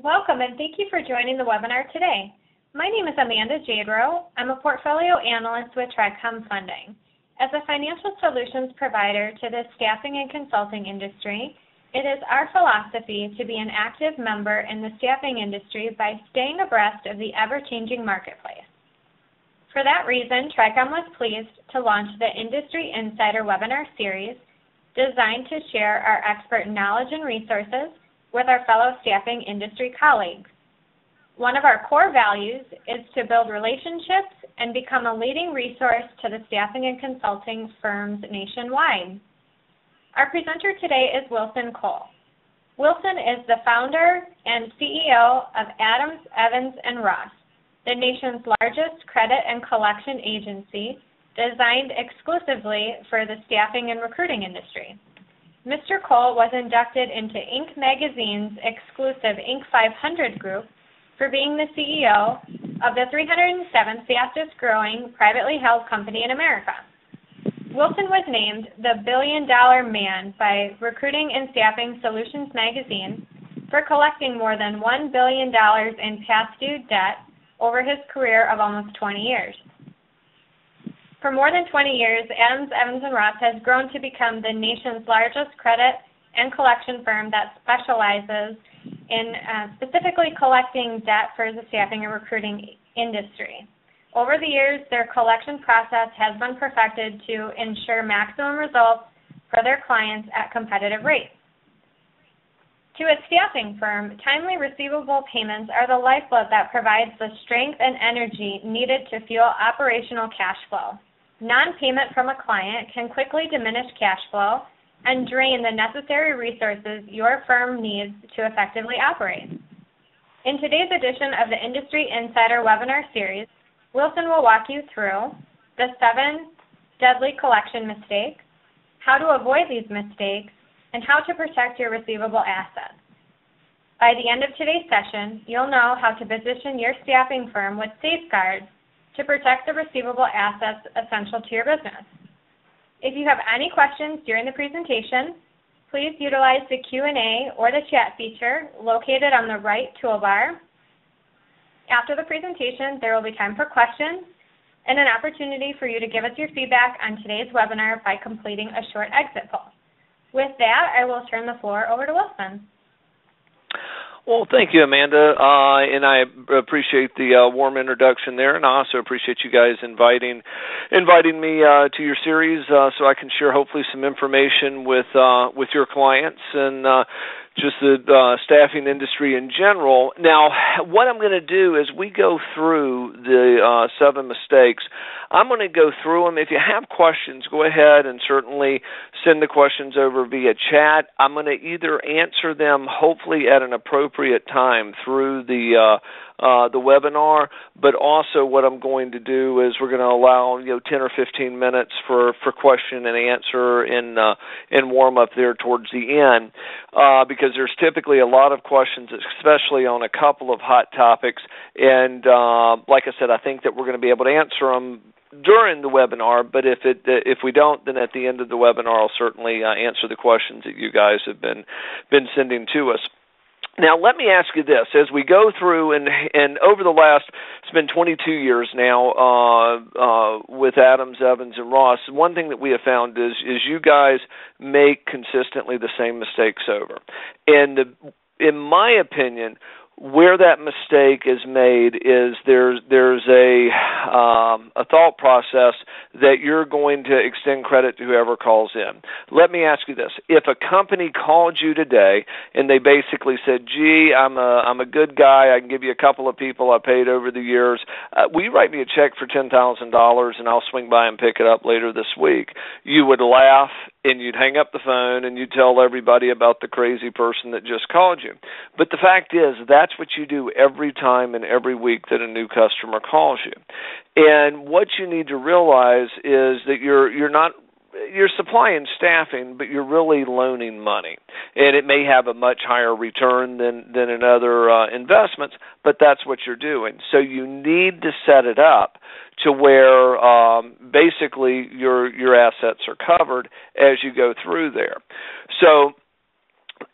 Welcome and thank you for joining the webinar today. My name is Amanda Jadro. I'm a portfolio analyst with TriCom Funding. As a financial solutions provider to the staffing and consulting industry, it is our philosophy to be an active member in the staffing industry by staying abreast of the ever-changing marketplace. For that reason, TriCom was pleased to launch the Industry Insider webinar series designed to share our expert knowledge and resources with our fellow staffing industry colleagues. One of our core values is to build relationships and become a leading resource to the staffing and consulting firms nationwide. Our presenter today is Wilson Cole. Wilson is the founder and CEO of Adams, Evans & Ross, the nation's largest credit and collection agency designed exclusively for the staffing and recruiting industry. Mr. Cole was inducted into Inc. magazine's exclusive Inc. 500 group for being the CEO of the 307th fastest growing privately held company in America. Wilson was named the $1 billion man by Recruiting and Staffing Solutions magazine for collecting more than $1 billion in past due debt over his career of almost 20 years. For more than 20 years, Adams, Evans & Ross has grown to become the nation's largest credit and collection firm that specializes in specifically collecting debt for the staffing and recruiting industry. Over the years, their collection process has been perfected to ensure maximum results for their clients at competitive rates. To a staffing firm, timely receivable payments are the lifeblood that provides the strength and energy needed to fuel operational cash flow. Non-payment from a client can quickly diminish cash flow and drain the necessary resources your firm needs to effectively operate. In today's edition of the Industry Insider webinar series, Wilson will walk you through the 7 deadly collection mistakes, how to avoid these mistakes, and how to protect your receivable assets. By the end of today's session, you'll know how to position your staffing firm with safeguards to protect the receivable assets essential to your business. If you have any questions during the presentation, please utilize the Q&A or the chat feature located on the right toolbar. After the presentation, there will be time for questions and an opportunity for you to give us your feedback on today's webinar by completing a short exit poll. With that, I will turn the floor over to Wilson. Well, thank you, Amanda, and I appreciate the warm introduction there, and I also appreciate you guys inviting me to your series so I can share hopefully some information with your clients and just the staffing industry in general. Now, what I'm going to do is we go through the 7 mistakes. I'm going to go through them. If you have questions, go ahead and certainly send the questions over via chat. I'm going to either answer them hopefully at an appropriate time through the webinar, but also what I'm going to do is we're going to allow 10 or 15 minutes for question and answer and warm up there towards the end because there's typically a lot of questions, especially on a couple of hot topics, and like I said, I think that we're going to be able to answer them during the webinar, but if we don't, then at the end of the webinar I'll certainly answer the questions that you guys have been sending to us. Now, let me ask you this. As we go through, and over the last, it's been 22 years now with Adams, Evans, and Ross, one thing that we have found is you guys make consistently the same mistakes over. And in my opinion, where that mistake is made is there's a thought process that you're going to extend credit to whoever calls in. Let me ask you this. If a company called you today and they basically said, gee, I'm a good guy, I can give you a couple of people I paid over the years, will you write me a check for $10,000 and I'll swing by and pick it up later this week? You would laugh and you'd hang up the phone and you'd tell everybody about the crazy person that just called you. But the fact is, that's what you do every time and every week that a new customer calls you. And what you need to realize is that you're supplying staffing, but you're really loaning money. And it may have a much higher return than in other investments, but that's what you're doing. So you need to set it up to where basically your assets are covered as you go through there. So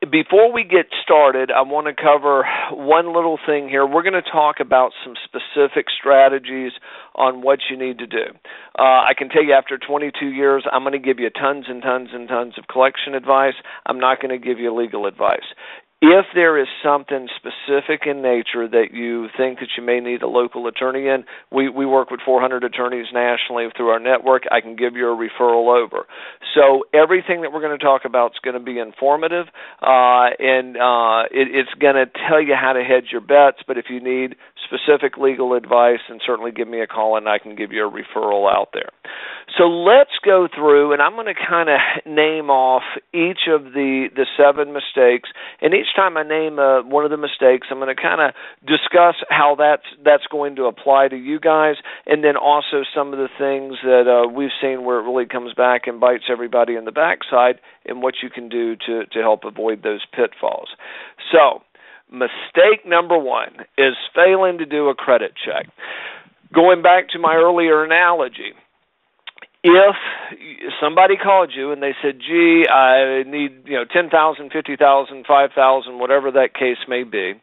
before we get started, I want to cover one little thing here. We're going to talk about some specific strategies on what you need to do. I can tell you after 22 years, I'm going to give you tons and tons and tons of collection advice. I'm not going to give you legal advice. If there is something specific in nature that you think that you may need a local attorney in, we work with 400 attorneys nationally through our network. I can give you a referral over. So everything that we're going to talk about is going to be informative, and it's going to tell you how to hedge your bets, but if you need specific legal advice, then certainly give me a call and I can give you a referral out there. So let's go through, and I'm going to kind of name off each of the 7 mistakes, and each time I name one of the mistakes, I'm going to kind of discuss how that's going to apply to you guys, and then also some of the things that we've seen where it really comes back and bites everybody in the backside, and what you can do to help avoid those pitfalls. So, mistake number 1 is failing to do a credit check. Going back to my earlier analogy, if somebody called you and they said, gee, I need $10,000, $50,000, $5,000, whatever that case may be,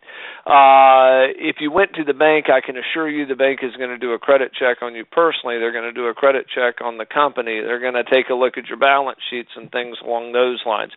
if you went to the bank, I can assure you the bank is going to do a credit check on you personally. They're going to do a credit check on the company. They're going to take a look at your balance sheets and things along those lines.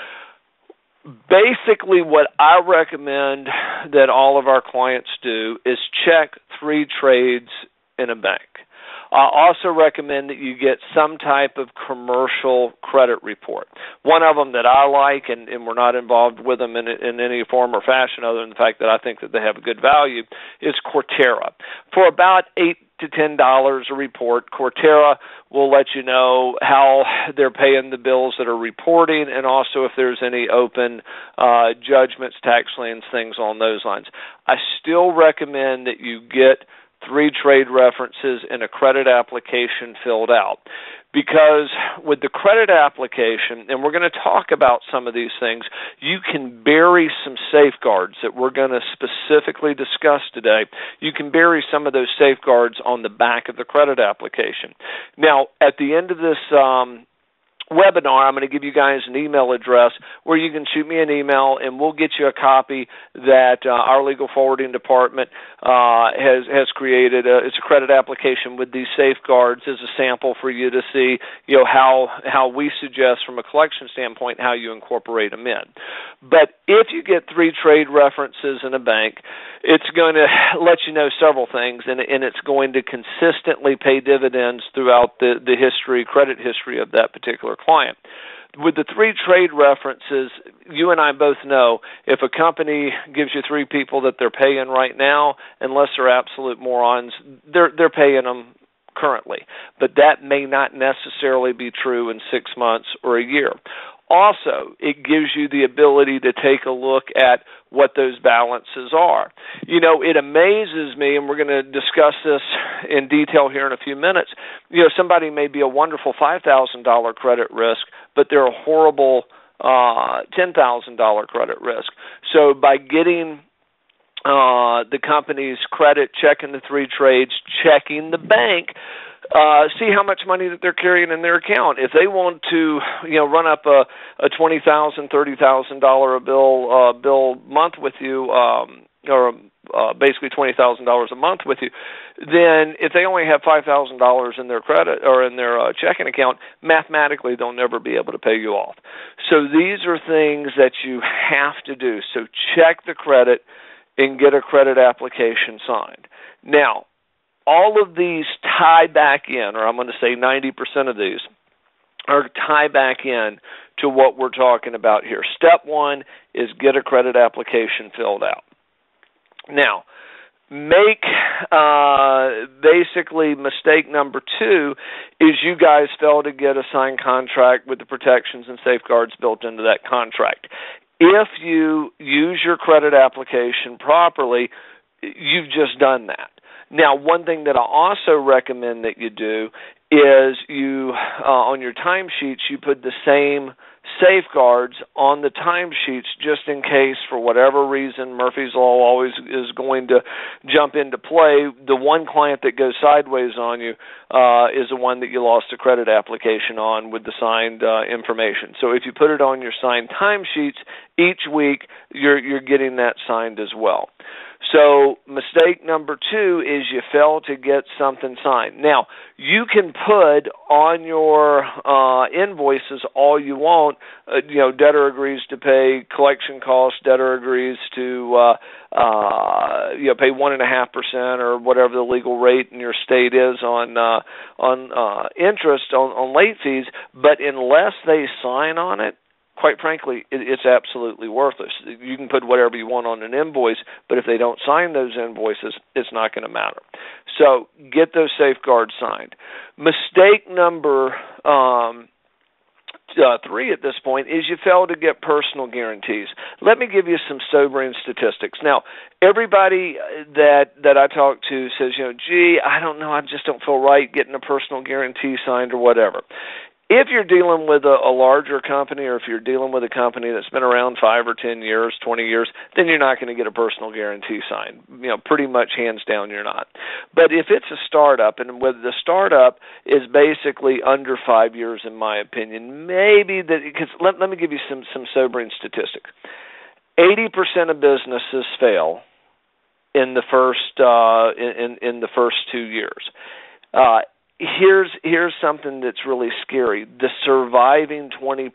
Basically, what I recommend that all of our clients do is check 3 trades in a bank. I also recommend that you get some type of commercial credit report. One of them that I like, and we're not involved with them in any form or fashion other than the fact that I think that they have a good value, is Cortera. For about $8 to $10 a report, Cortera will let you know how they're paying the bills that are reporting, and also if there's any open judgments, tax liens, things on those lines. I still recommend that you get 3 trade references and a credit application filled out. Because with the credit application, and we're going to talk about some of these things, you can bury some safeguards that we're going to specifically discuss today. You can bury some of those safeguards on the back of the credit application. Now, at the end of this webinar, I'm going to give you guys an email address where you can shoot me an email, and we'll get you a copy that our legal forwarding department has created. It's a credit application with these safeguards as a sample for you to see, how we suggest from a collection standpoint how you incorporate them in. But if you get 3 trade references in a bank, it's going to let you know several things, and it's going to consistently pay dividends throughout the credit history of that particular client. With the 3 trade references, you and I both know if a company gives you 3 people that they're paying right now, unless they're absolute morons, they're paying them currently. But that may not necessarily be true in 6 months or a year. Also, it gives you the ability to take a look at what those balances are. It amazes me, and we're going to discuss this in detail here in a few minutes. Somebody may be a wonderful $5,000 credit risk, but they're a horrible $10,000 credit risk. So by getting the company's credit, checking the 3 trades, checking the bank, see how much money that they're carrying in their account. If they want to, run up a $20,000, $30,000 bill month with you, or basically $20,000 a month with you, then if they only have $5,000 in their credit or in their checking account, mathematically they'll never be able to pay you off. So these are things that you have to do. So check the credit and get a credit application signed. Now, all of these tie back in, or I'm going to say 90% of these, are tie back in to what we're talking about here. Step 1 is get a credit application filled out. Now, basically mistake number 2 is you guys fail to get a signed contract with the protections and safeguards built into that contract. If you use your credit application properly, you've just done that. Now, one thing that I also recommend that you do is you, on your timesheets, you put the same safeguards on the timesheets just in case, for whatever reason, Murphy's Law always is going to jump into play. The one client that goes sideways on you is the one that you lost a credit application on with the signed information. So if you put it on your signed timesheets each week, you're getting that signed as well. So mistake number 2 is you fail to get something signed. Now, you can put on your invoices all you want, debtor agrees to pay collection costs, debtor agrees to pay 1.5% or whatever the legal rate in your state is on interest on late fees, but unless they sign on it, quite frankly, it's absolutely worthless. You can put whatever you want on an invoice, but if they don't sign those invoices, it's not going to matter. So get those safeguards signed. Mistake number 3 at this point is you fail to get personal guarantees. Let me give you some sobering statistics. Now, everybody that I talk to says, gee, I don't know, I just don't feel right getting a personal guarantee signed or whatever. If you're dealing with a larger company, or if you're dealing with a company that's been around 5 or 10 years, 20 years, then you're not going to get a personal guarantee signed. Pretty much hands down you're not. But if it's a startup, and whether the startup is basically under 5 years, in my opinion, maybe that, because let me give you some sobering statistics. 80% of businesses fail in the first in the first 2 years. Here's something that's really scary. The surviving 20%,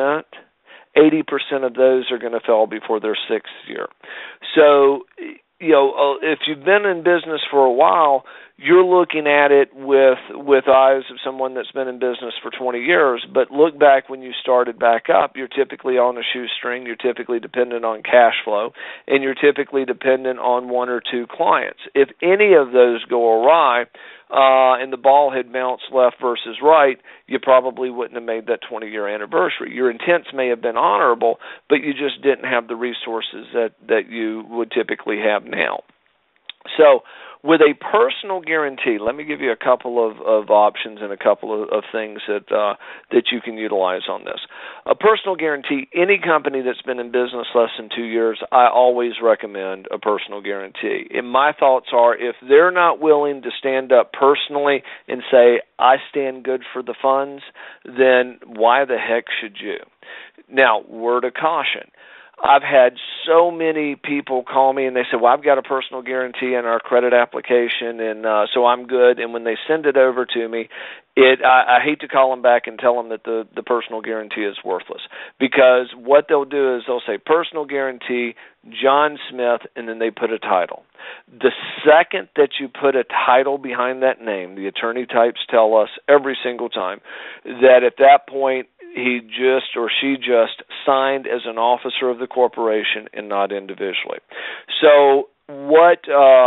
80% of those are going to fail before their 6th year. So, if you've been in business for a while, you're looking at it with eyes of someone that's been in business for 20 years, but look back when you started back up, you're typically on a shoestring, you're typically dependent on cash flow, and you're typically dependent on 1 or 2 clients. If any of those go awry, and the ball had bounced left versus right, you probably wouldn't have made that 20-year anniversary. Your intents may have been honorable, but you just didn't have the resources that you would typically have now. So with a personal guarantee, let me give you a couple of options and a couple of things that you can utilize on this. A personal guarantee, any company that's been in business less than 2 years, I always recommend a personal guarantee. And my thoughts are, if they're not willing to stand up personally and say, I stand good for the funds, then why the heck should you? Now, word of caution. I've had so many people call me and they say, well, I've got a personal guarantee in our credit application, and so I'm good. And when they send it over to me, I hate to call them back and tell them that the personal guarantee is worthless, because what they'll do is they'll say personal guarantee, John Smith, and then they put a title. The second that you put a title behind that name, the attorney types tell us every single time that at that point, he just or she just signed as an officer of the corporation and not individually. So what,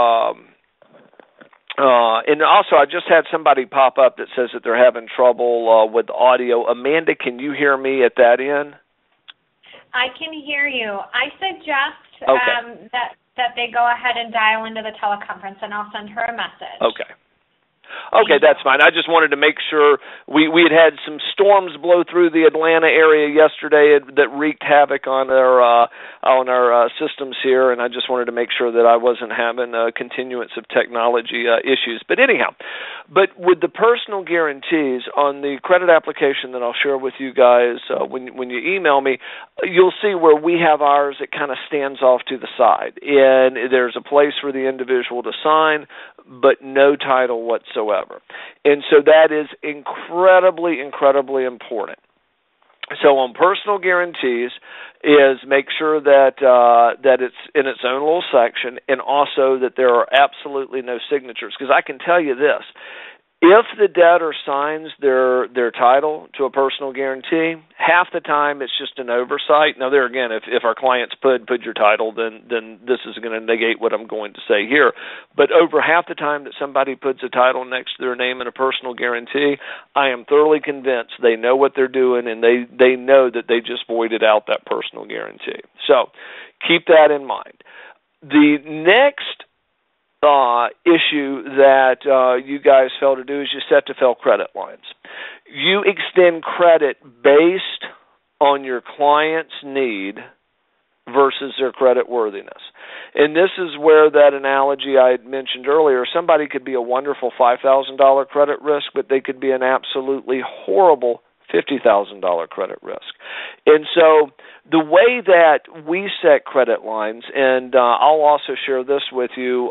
and also I just had somebody pop up that says that they're having trouble with audio. Amanda, can you hear me at that end? I can hear you. I suggest that they go ahead and dial into the teleconference, and I'll send her a message. Okay, that's fine. I just wanted to make sure we had some storms blow through the Atlanta area yesterday that wreaked havoc on our systems here, and I just wanted to make sure that I wasn't having a continuance of technology issues. But anyhow, with the personal guarantees on the credit application that I'll share with you guys when you email me, you'll see where we have ours. It kind of stands off to the side, and there's a place for the individual to sign, but no title whatsoever. And so that is incredibly, incredibly important. So on personal guarantees is make sure that it's in its own little section, and also that there are absolutely no signatures. Because I can tell you this, if the debtor signs their title to a personal guarantee, half the time it's just an oversight. Now, there again, if our clients put your title, then this is going to negate what I'm going to say here. But over half the time that somebody puts a title next to their name in a personal guarantee, I am thoroughly convinced they know what they're doing, and they know that they just voided out that personal guarantee. So keep that in mind. The next issue that you guys fail to do is you set to fail credit lines. You extend credit based on your client's need versus their credit worthiness. And this is where that analogy I had mentioned earlier, somebody could be a wonderful $5,000 credit risk, but they could be an absolutely horrible $50,000 credit risk. And so the way that we set credit lines, and I'll also share this with you,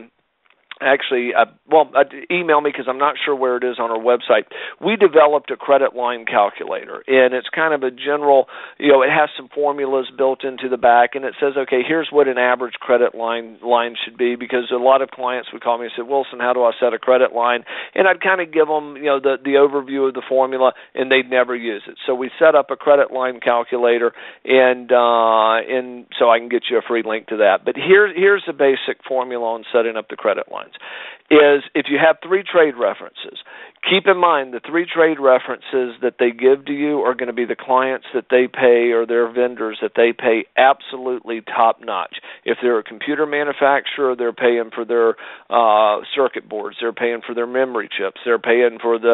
email me because I'm not sure where it is on our website. We developed a credit line calculator, and it's kind of a general, it has some formulas built into the back, and it says, okay, here's what an average credit line should be, because a lot of clients would call me and say, Wilson, how do I set a credit line? And I'd kind of give them, the overview of the formula, and they'd never use it. So we set up a credit line calculator, and so I can get you a free link to that. But here's the basic formula on setting up the credit line. Is if you have 3 trade references, keep in mind the 3 trade references that they give to you are going to be the clients that they pay or their vendors that they pay absolutely top-notch. If they're a computer manufacturer, they're paying for their circuit boards, they're paying for their memory chips, they're paying for the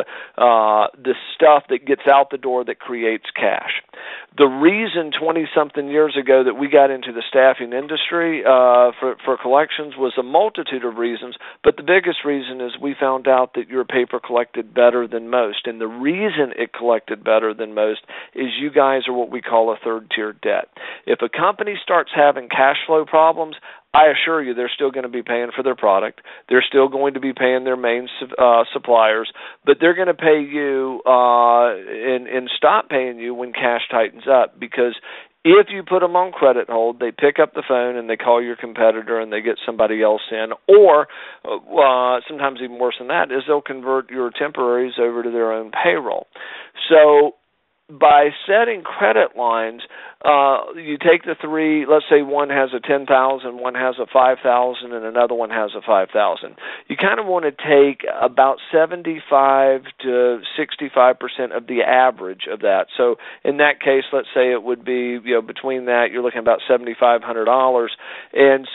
stuff that gets out the door that creates cash. The reason 20-something years ago that we got into the staffing industry for collections was a multitude of reasons, but the biggest reason is we found out that your paper collected better than most. And the reason it collected better than most is you guys are what we call a third-tier debt. If a company starts having cash flow problems, I assure you they're still going to be paying for their product. They're still going to be paying their main suppliers, but they're going to pay you and stop paying you when cash tightens up, because if you put them on credit hold, they pick up the phone and they call your competitor and they get somebody else in, or sometimes even worse than that is they'll convert your temporaries over to their own payroll. So by setting credit lines, you take the 3, let's say one has a $10,000, one has a $5,000, and another one has a $5,000. You kind of want to take about 75 to 65% of the average of that. So in that case, let's say it would be, between that, you're looking at about $7,500, and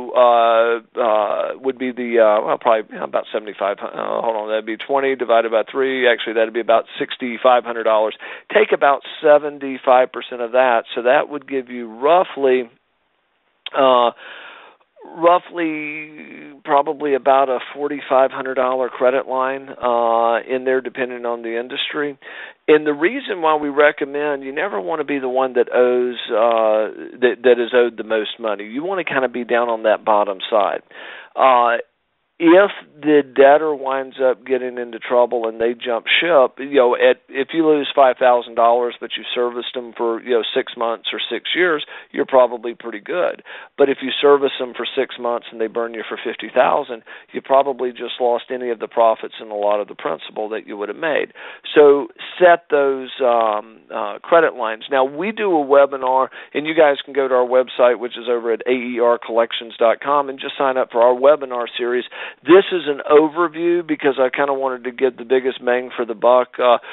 so would be the, probably about 75, hold on, that'd be 20 divided by 3, actually that'd be about $6,500. Take about 75% of that, so that would give you roughly probably about a $4,500 credit line in there, depending on the industry. And the reason why we recommend, you never want to be the one that owes that is owed the most money. You want to kind of be down on that bottom side. If the debtor winds up getting into trouble and they jump ship, if you lose $5,000 but you serviced them for 6 months or 6 years, you're probably pretty good. But if you service them for 6 months and they burn you for $50,000, you probably just lost any of the profits and a lot of the principal that you would have made. So set those credit lines. Now we do a webinar, and you guys can go to our website, which is over at aercollections.com, and just sign up for our webinar series. This is an overview because I kind of wanted to get the biggest bang for the buck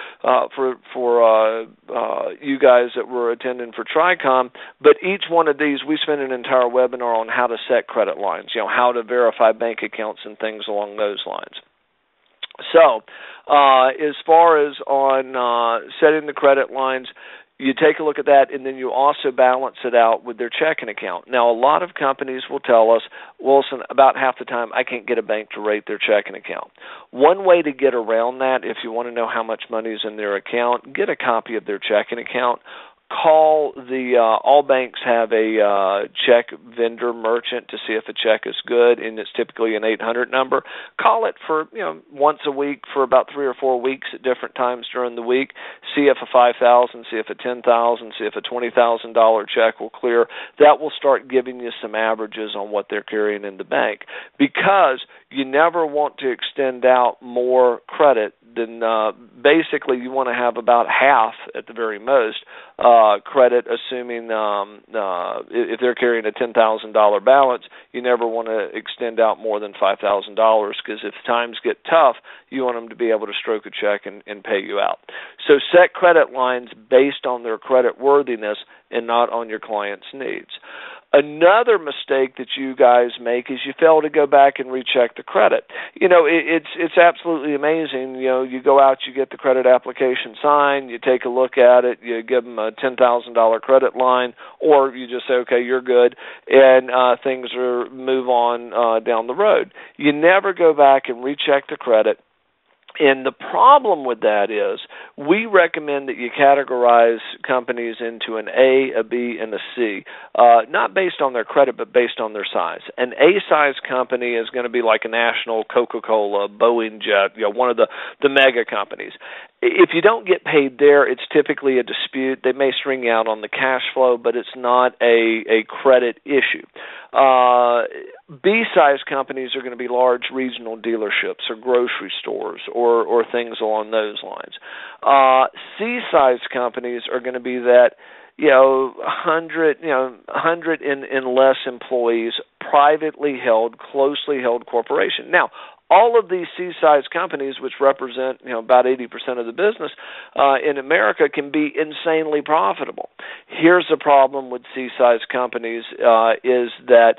for you guys that were attending for TriCom. But each one of these, we spend an entire webinar on how to set credit lines, how to verify bank accounts and things along those lines. So as far as on setting the credit lines, you take a look at that, and then you also balance it out with their checking account. Now, a lot of companies will tell us, Wilson, about half the time I can't get a bank to rate their checking account. One way to get around that, if you want to know how much money is in their account, get a copy of their checking account. Call all banks have a check vendor merchant to see if a check is good, and it's typically an 800 number. Call it for once a week for about 3 or 4 weeks at different times during the week. See if a $5,000, see if a $10,000, see if a $20,000 check will clear. That will start giving you some averages on what they're carrying in the bank, because you never want to extend out more credit than basically you want to have about half at the very most credit, assuming if they're carrying a $10,000 balance, you never want to extend out more than $5,000, because if times get tough, you want them to be able to stroke a check and pay you out. So set credit lines based on their credit worthiness and not on your client's needs. Another mistake that you guys make is you fail to go back and recheck the credit. It's absolutely amazing. You go out, you get the credit application signed, you take a look at it, you give them a $10,000 credit line, or you just say, okay, you're good, and things move on down the road. You never go back and recheck the credit. And the problem with that is we recommend that you categorize companies into an A, a B, and a C, not based on their credit, but based on their size. An A-size company is going to be like a National, Coca-Cola, Boeing Jet, one of the mega companies. If you don't get paid there, it's typically a dispute. They may string you out on the cash flow, but it's not a credit issue. B-size companies are going to be large regional dealerships or grocery stores or things along those lines. C-size companies are going to be that 100 and less employees, privately held, closely held corporation. Now, all of these C-size companies, which represent about 80% of the business in America, can be insanely profitable. Here's the problem with C-size companies is that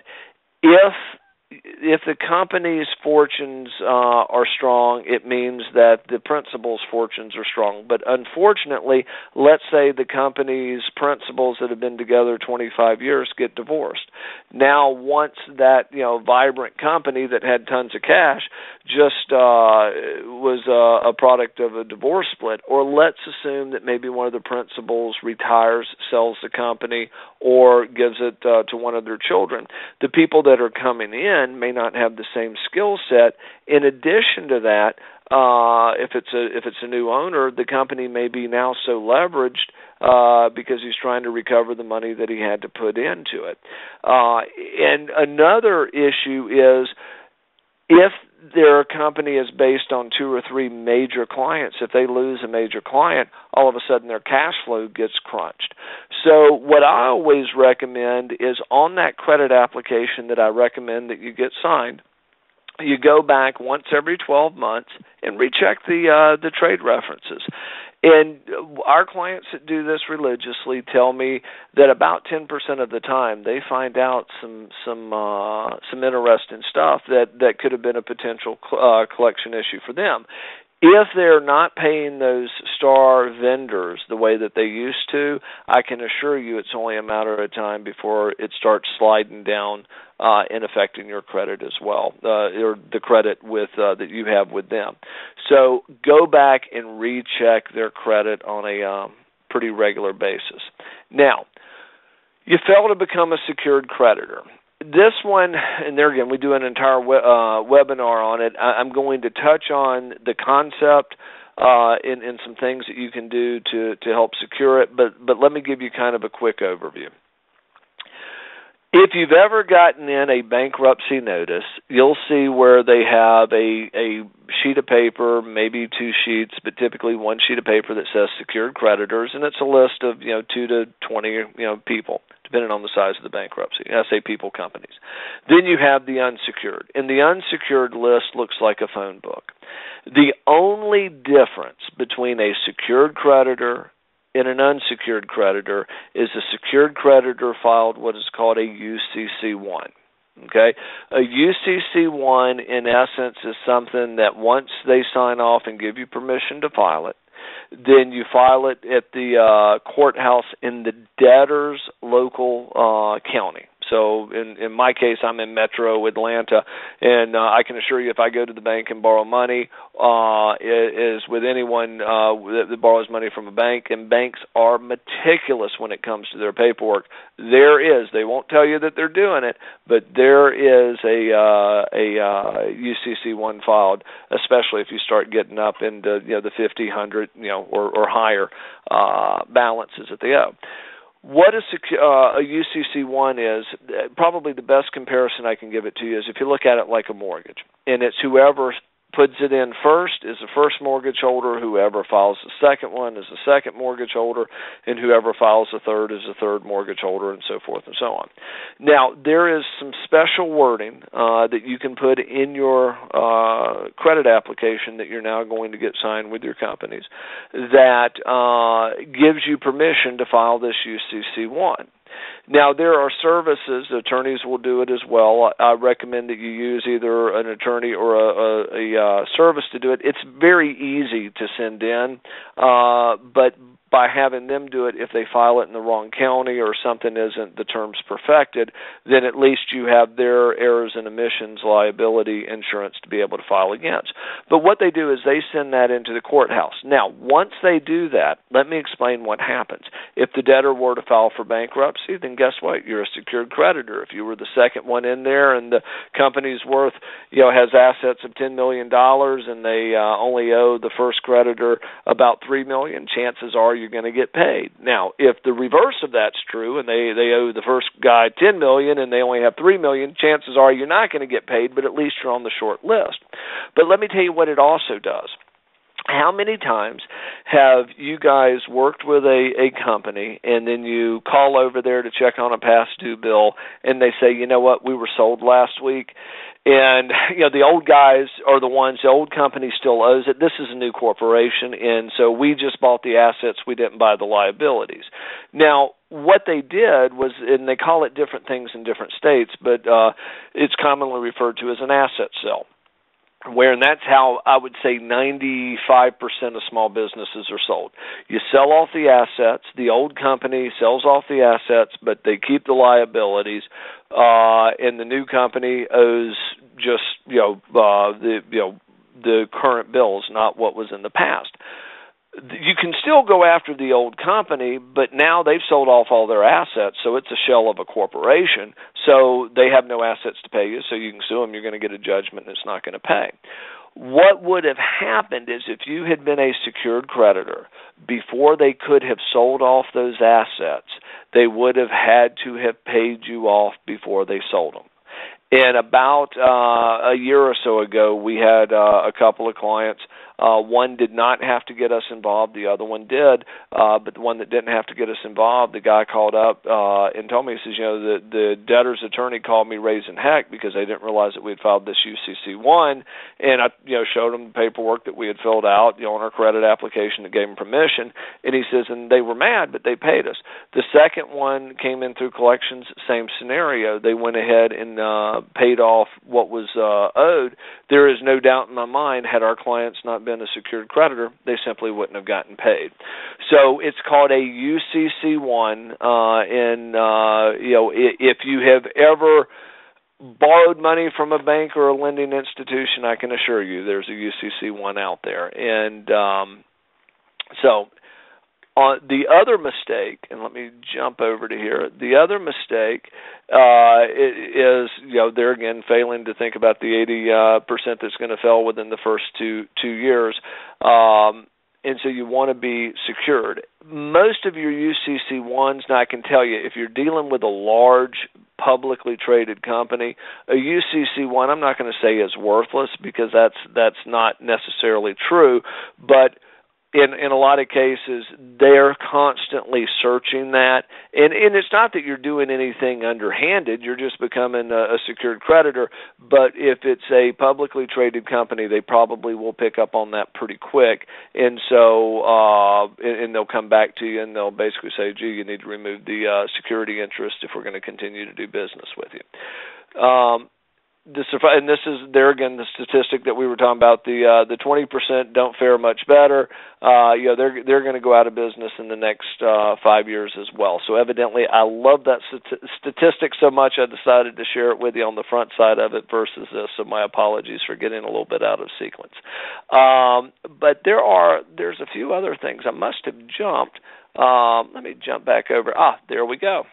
if the company's fortunes are strong, it means that the principal's fortunes are strong. But unfortunately, let's say the company's principals that have been together 25 years get divorced. Now, once that vibrant company that had tons of cash just was a product of a divorce split, or let's assume that maybe one of the principals retires, sells the company, or gives it to one of their children, the people that are coming in may not have the same skill set. In addition to that, if it's a new owner, the company may be now so leveraged because he's trying to recover the money that he had to put into it. And another issue is if their company is based on 2 or 3 major clients, if they lose a major client, all of a sudden their cash flow gets crunched. So what I always recommend is on that credit application that I recommend that you get signed, you go back once every 12 months and recheck the trade references. And our clients that do this religiously tell me that about 10% of the time they find out some interesting stuff that could have been a potential collection issue for them. If they're not paying those star vendors the way that they used to, I can assure you it's only a matter of time before it starts sliding down and affecting your credit as well, or the credit with that you have with them. So go back and recheck their credit on a pretty regular basis. Now, you fail to become a secured creditor. This one, and there again, we do an entire webinar on it. I'm going to touch on the concept and some things that you can do to help secure it, but let me give you kind of a quick overview. If you've ever gotten in a bankruptcy notice, you'll see where they have a sheet of paper, maybe 2 sheets, but typically 1 sheet of paper that says secured creditors, and it's a list of 2 to 20 people, depending on the size of the bankruptcy. I say people, companies. Then you have the unsecured, and the unsecured list looks like a phone book. The only difference between a secured creditor and an unsecured creditor is a secured creditor filed what is called a UCC-1. Okay, a UCC-1 in essence is something that once they sign off and give you permission to file it, then you file it at the courthouse in the debtor's local county. So in my case, I'm in Metro Atlanta, and I can assure you if I go to the bank and borrow money, it is with anyone that borrows money from a bank, and banks are meticulous when it comes to their paperwork. They won't tell you that they're doing it, but there is a UCC-1 filed, especially if you start getting up into the 50, 100, or higher balances that they owe. What a UCC-1 is, probably the best comparison I can give it to you is if you look at it like a mortgage, and it's whoever puts it in first is the first mortgage holder, whoever files the second one is the second mortgage holder, and whoever files the third is the third mortgage holder, and so forth and so on. Now, there is some special wording that you can put in your credit application that you're now going to get signed with your companies that gives you permission to file this UCC-1. Now, there are services, attorneys will do it as well. I recommend that you use either an attorney or a service to do it. It's very easy to send in, but by having them do it, if they file it in the wrong county or something isn't the terms perfected, then at least you have their errors and omissions liability insurance to be able to file against. But what they do is they send that into the courthouse. Now, once they do that, let me explain what happens. If the debtor were to file for bankruptcy, then guess what? You're a secured creditor. If you were the second one in there and the company's worth, has assets of $10 million and they only owe the first creditor about $3 million, chances are you're going to get paid. Now, if the reverse of that's true and they owe the first guy $10 million and they only have $3 million, chances are you're not going to get paid, but at least you're on the short list. But let me tell you what it also does. How many times have you guys worked with a company and then you call over there to check on a past due bill and they say, you know what, we were sold last week? And, the old guys are the ones, the old company still owes it. This is a new corporation, and so we just bought the assets. We didn't buy the liabilities. Now, what they did was, and they call it different things in different states, but it's commonly referred to as an asset sale. And that's how I would say 95% of small businesses are sold. You sell off the assets, the old company sells off the assets, but they keep the liabilities, and the new company owes just the current bills, not what was in the past. You can still go after the old company, but now they've sold off all their assets, so it's a shell of a corporation, so they have no assets to pay you, so you can sue them, you're going to get a judgment, and it's not going to pay. What would have happened is if you had been a secured creditor, before they could have sold off those assets, they would have had to have paid you off before they sold them. And about a year or so ago, we had a couple of clients. One did not have to get us involved. The other one did. But the one that didn't have to get us involved, the guy called up and told me, he says, the debtor's attorney called me raising heck because they didn't realize that we had filed this UCC1. And I showed them the paperwork that we had filled out on our credit application that gave them permission. And he says, and they were mad, but they paid us. The second one came in through collections, same scenario. They went ahead and paid off what was owed. There is no doubt in my mind, had our clients not been a secured creditor, they simply wouldn't have gotten paid. So it's called a UCC1, and if you have ever borrowed money from a bank or a lending institution, I can assure you there's a UCC1 out there. And the other mistake, and let me jump over to here, the other mistake is, they're again failing to think about the 80% that's going to fail within the first two years. And so you want to be secured. Most of your UCC1s, now I can tell you, if you're dealing with a large publicly traded company, a UCC1, I'm not going to say is worthless because that's not necessarily true, but in a lot of cases, they're constantly searching that. And it's not that you're doing anything underhanded. You're just becoming a secured creditor. But if it's a publicly traded company, they probably will pick up on that pretty quick. And so and they'll come back to you and they'll basically say, gee, you need to remove the security interest if we're going to continue to do business with you. And this is there again the statistic that we were talking about. The 20% don't fare much better. They're going to go out of business in the next 5 years as well. So evidently, I love that statistic so much I decided to share it with you on the front side of it versus this. So my apologies for getting a little bit out of sequence. But there's a few other things I must have jumped. Let me jump back over. There we go.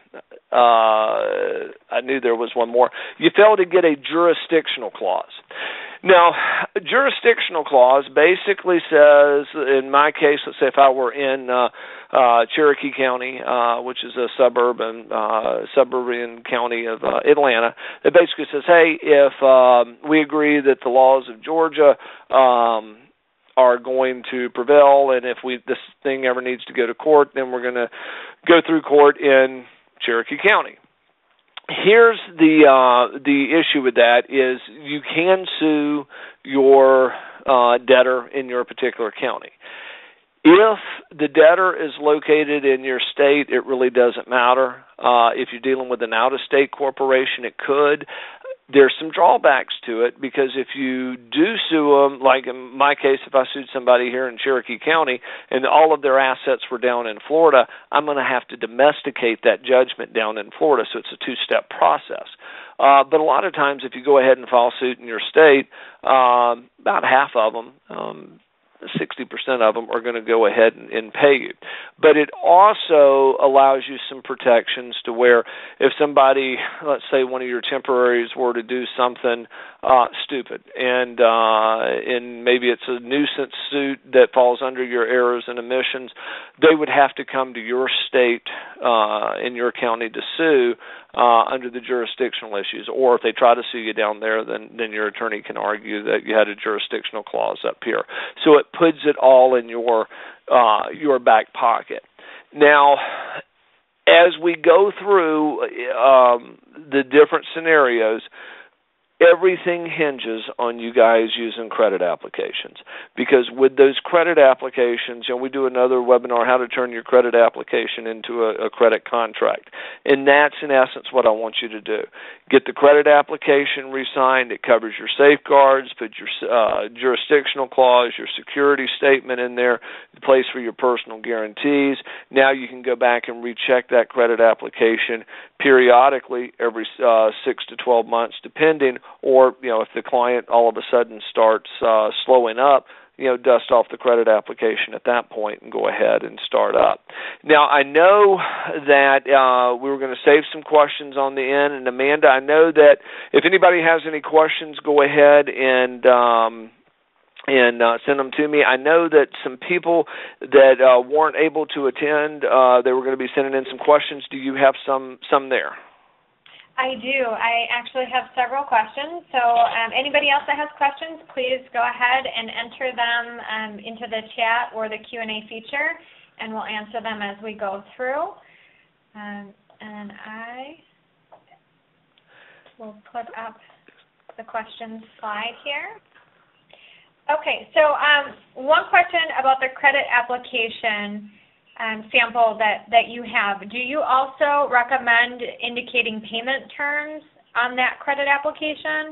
I knew there was one more. You fail to get a jurisdictional clause. Now, a jurisdictional clause basically says, in my case, let's say if I were in Cherokee County, which is a suburban county of Atlanta, it basically says, hey, if we agree that the laws of Georgia are going to prevail, and if this thing ever needs to go to court, then we're going to go through court in Cherokee County. Here's the issue with that is you can sue your debtor in your particular county. If the debtor is located in your state, it really doesn't matter. If you're dealing with an out-of-state corporation, it could. There's some drawbacks to it, because if you do sue them, like in my case, if I sued somebody here in Cherokee County and all of their assets were down in Florida, I'm going to have to domesticate that judgment down in Florida, so it's a two-step process. But a lot of times if you go ahead and file suit in your state, about half of them, 60% of them are going to go ahead and pay you. But it also allows you some protections to where if somebody, let's say one of your temporaries, were to do something stupid, and maybe it's a nuisance suit that falls under your errors and omissions, they would have to come to your state in your county to sue under the jurisdictional issues. Or if they try to sue you down there, then your attorney can argue that you had a jurisdictional clause up here. So it puts it all in your back pocket. Now, as we go through the different scenarios, everything hinges on you guys using credit applications, because with those credit applications, we do another webinar, how to turn your credit application into a credit contract. And that's in essence what I want you to do. Get the credit application re-signed. It covers your safeguards, put your jurisdictional clause, your security statement in there, the place for your personal guarantees. Now you can go back and recheck that credit application periodically every 6 to 12 months, depending. Or, if the client all of a sudden starts slowing up, dust off the credit application at that point and go ahead and start up. Now, I know that we were going to save some questions on the end, and Amanda, I know that if anybody has any questions, go ahead and send them to me. I know that some people that weren't able to attend, they were going to be sending in some questions. Do you have some there? I do. I actually have several questions. So anybody else that has questions, please go ahead and enter them into the chat or the Q&A feature, and we'll answer them as we go through. And I will put up the questions slide here. Okay, so one question about the credit application sample that you have. Do you also recommend indicating payment terms on that credit application?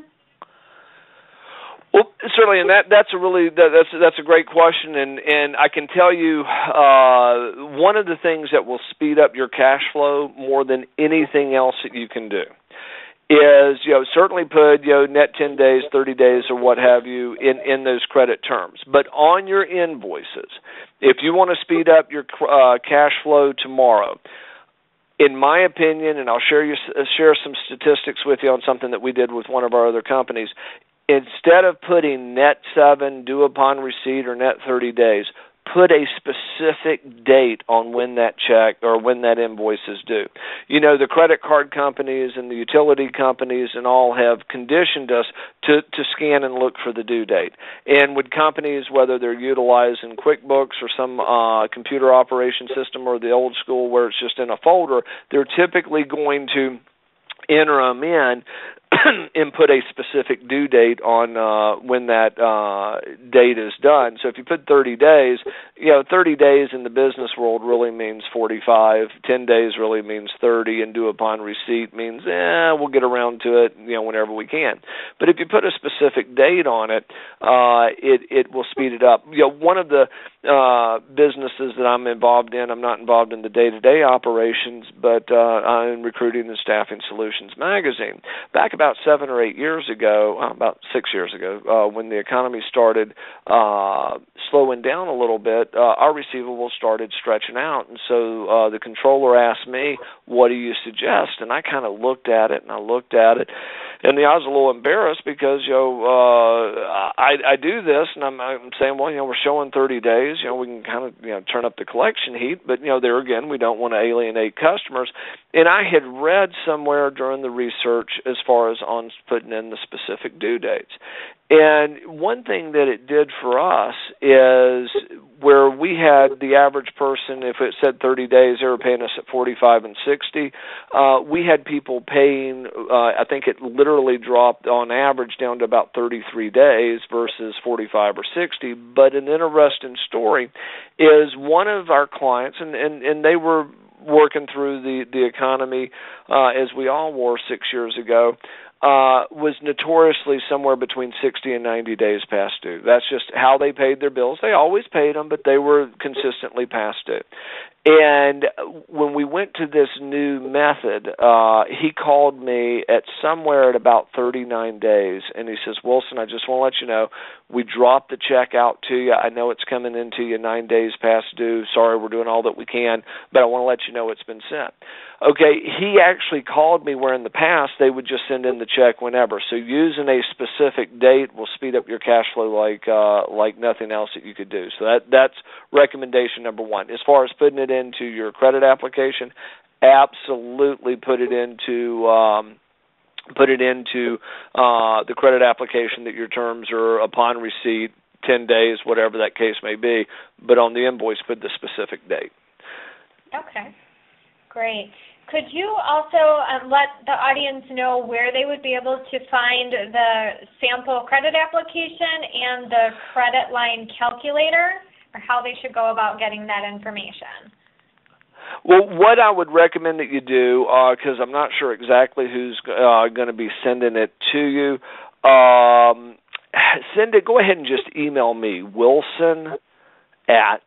Well, certainly, and that's a great question, and I can tell you one of the things that will speed up your cash flow more than anything else that you can do is, certainly put, net 10 days, 30 days, or what have you in those credit terms. But on your invoices, if you want to speed up your cash flow tomorrow, in my opinion, and I'll share some statistics with you on something that we did with one of our other companies, instead of putting net 7, due upon receipt, or net 30 days, put a specific date on when that check or when that invoice is due. The credit card companies and the utility companies and all have conditioned us to scan and look for the due date. And with companies, whether they're utilizing QuickBooks or some computer operation system or the old school where it's just in a folder, they're typically going to enter them in and put a specific due date on when that date is done. So if you put 30 days, 30 days in the business world really means 45. 10 days really means 30, and due upon receipt means, we'll get around to it, whenever we can. But if you put a specific date on it, it will speed it up. One of the businesses that I'm involved in, I'm not involved in the day-to-day operations, but I'm in Recruiting and Staffing Solutions magazine. Back about 7 or 8 years ago, about 6 years ago, when the economy started slowing down a little bit, our receivables started stretching out. And so the controller asked me, what do you suggest? And I kind of looked at it, and I was a little embarrassed because, I do this, and I'm saying, well, we're showing 30 days. We can kind of, turn up the collection heat, but, there again, we don't want to alienate customers. And I had read somewhere during the research as far as on putting in the specific due dates. And one thing that it did for us is where we had the average person, if it said 30 days, they were paying us at 45 and 60. We had people paying, I think it literally dropped on average down to about 33 days versus 45 or 60. But an interesting story is one of our clients, and they were working through the economy as we all were 6 years ago, was notoriously somewhere between 60 and 90 days past due. That's just how they paid their bills. They always paid them, but they were consistently past due. And when we went to this new method, he called me at somewhere at about 39 days, and he says, Wilson, I just want to let you know, we dropped the check out to you. I know it's coming into you 9 days past due. Sorry, we're doing all that we can, but I want to let you know it's been sent. Okay, he actually called me where in the past they would just send in the check whenever. So using a specific date will speed up your cash flow like nothing else that you could do. So that's recommendation number one. As far as putting it into your credit application, absolutely put it into the credit application that your terms are upon receipt, 10 days, whatever that case may be. But on the invoice, put the specific date. Okay. Great. Could you also let the audience know where they would be able to find the sample credit application and the credit line calculator, or how they should go about getting that information? Well, what I would recommend that you do, because I'm not sure exactly who's going to be sending it to you, go ahead and just email me, Wilson at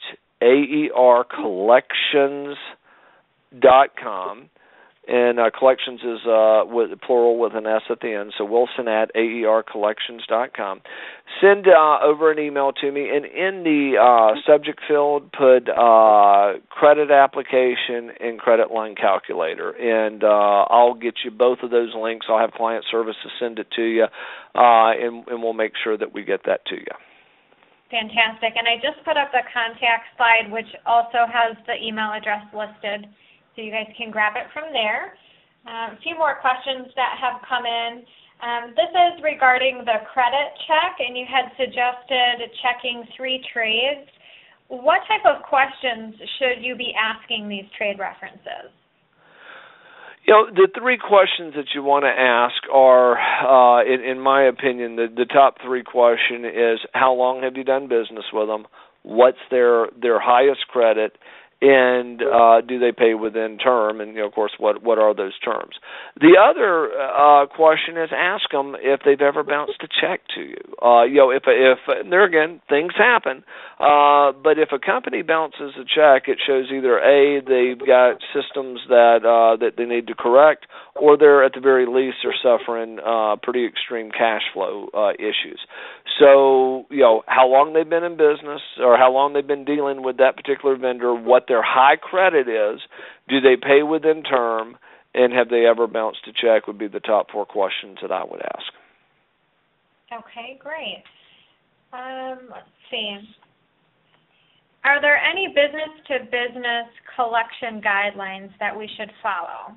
AERcollections.com, and collections is with plural with an S at the end, so Wilson at AERcollections.com. Send over an email to me, and in the subject field, put credit application and credit line calculator, and I'll get you both of those links. I'll have client services send it to you, and we'll make sure that we get that to you. Fantastic. And I just put up the contact slide, which also has the email address listed, so you guys can grab it from there. A few more questions that have come in. This is regarding the credit check, and you had suggested checking 3 trades. What type of questions should you be asking these trade references? You know, the 3 questions that you want to ask are, in my opinion, the top 3 question is, how long have you done business with them? What's their highest credit? And do they pay within term? And, of course, what are those terms? The other question is, ask them if they've ever bounced a check to you. If there again, things happen. But if a company bounces a check, it shows either A, they've got systems that they need to correct, or they're at the very least are suffering pretty extreme cash flow issues. So, how long they've been in business, or how long they've been dealing with that particular vendor, what their high credit is, do they pay within term, and have they ever bounced a check would be the top 4 questions that I would ask. Okay, great. Let's see. Are there any business-to-business collection guidelines that we should follow?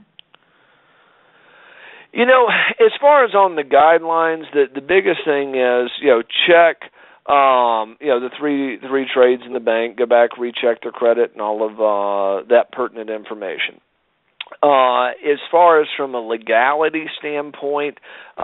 As far as on the guidelines, the biggest thing is, check, the three trades in the bank, go back, recheck their credit and all of that pertinent information. As far as from a legality standpoint,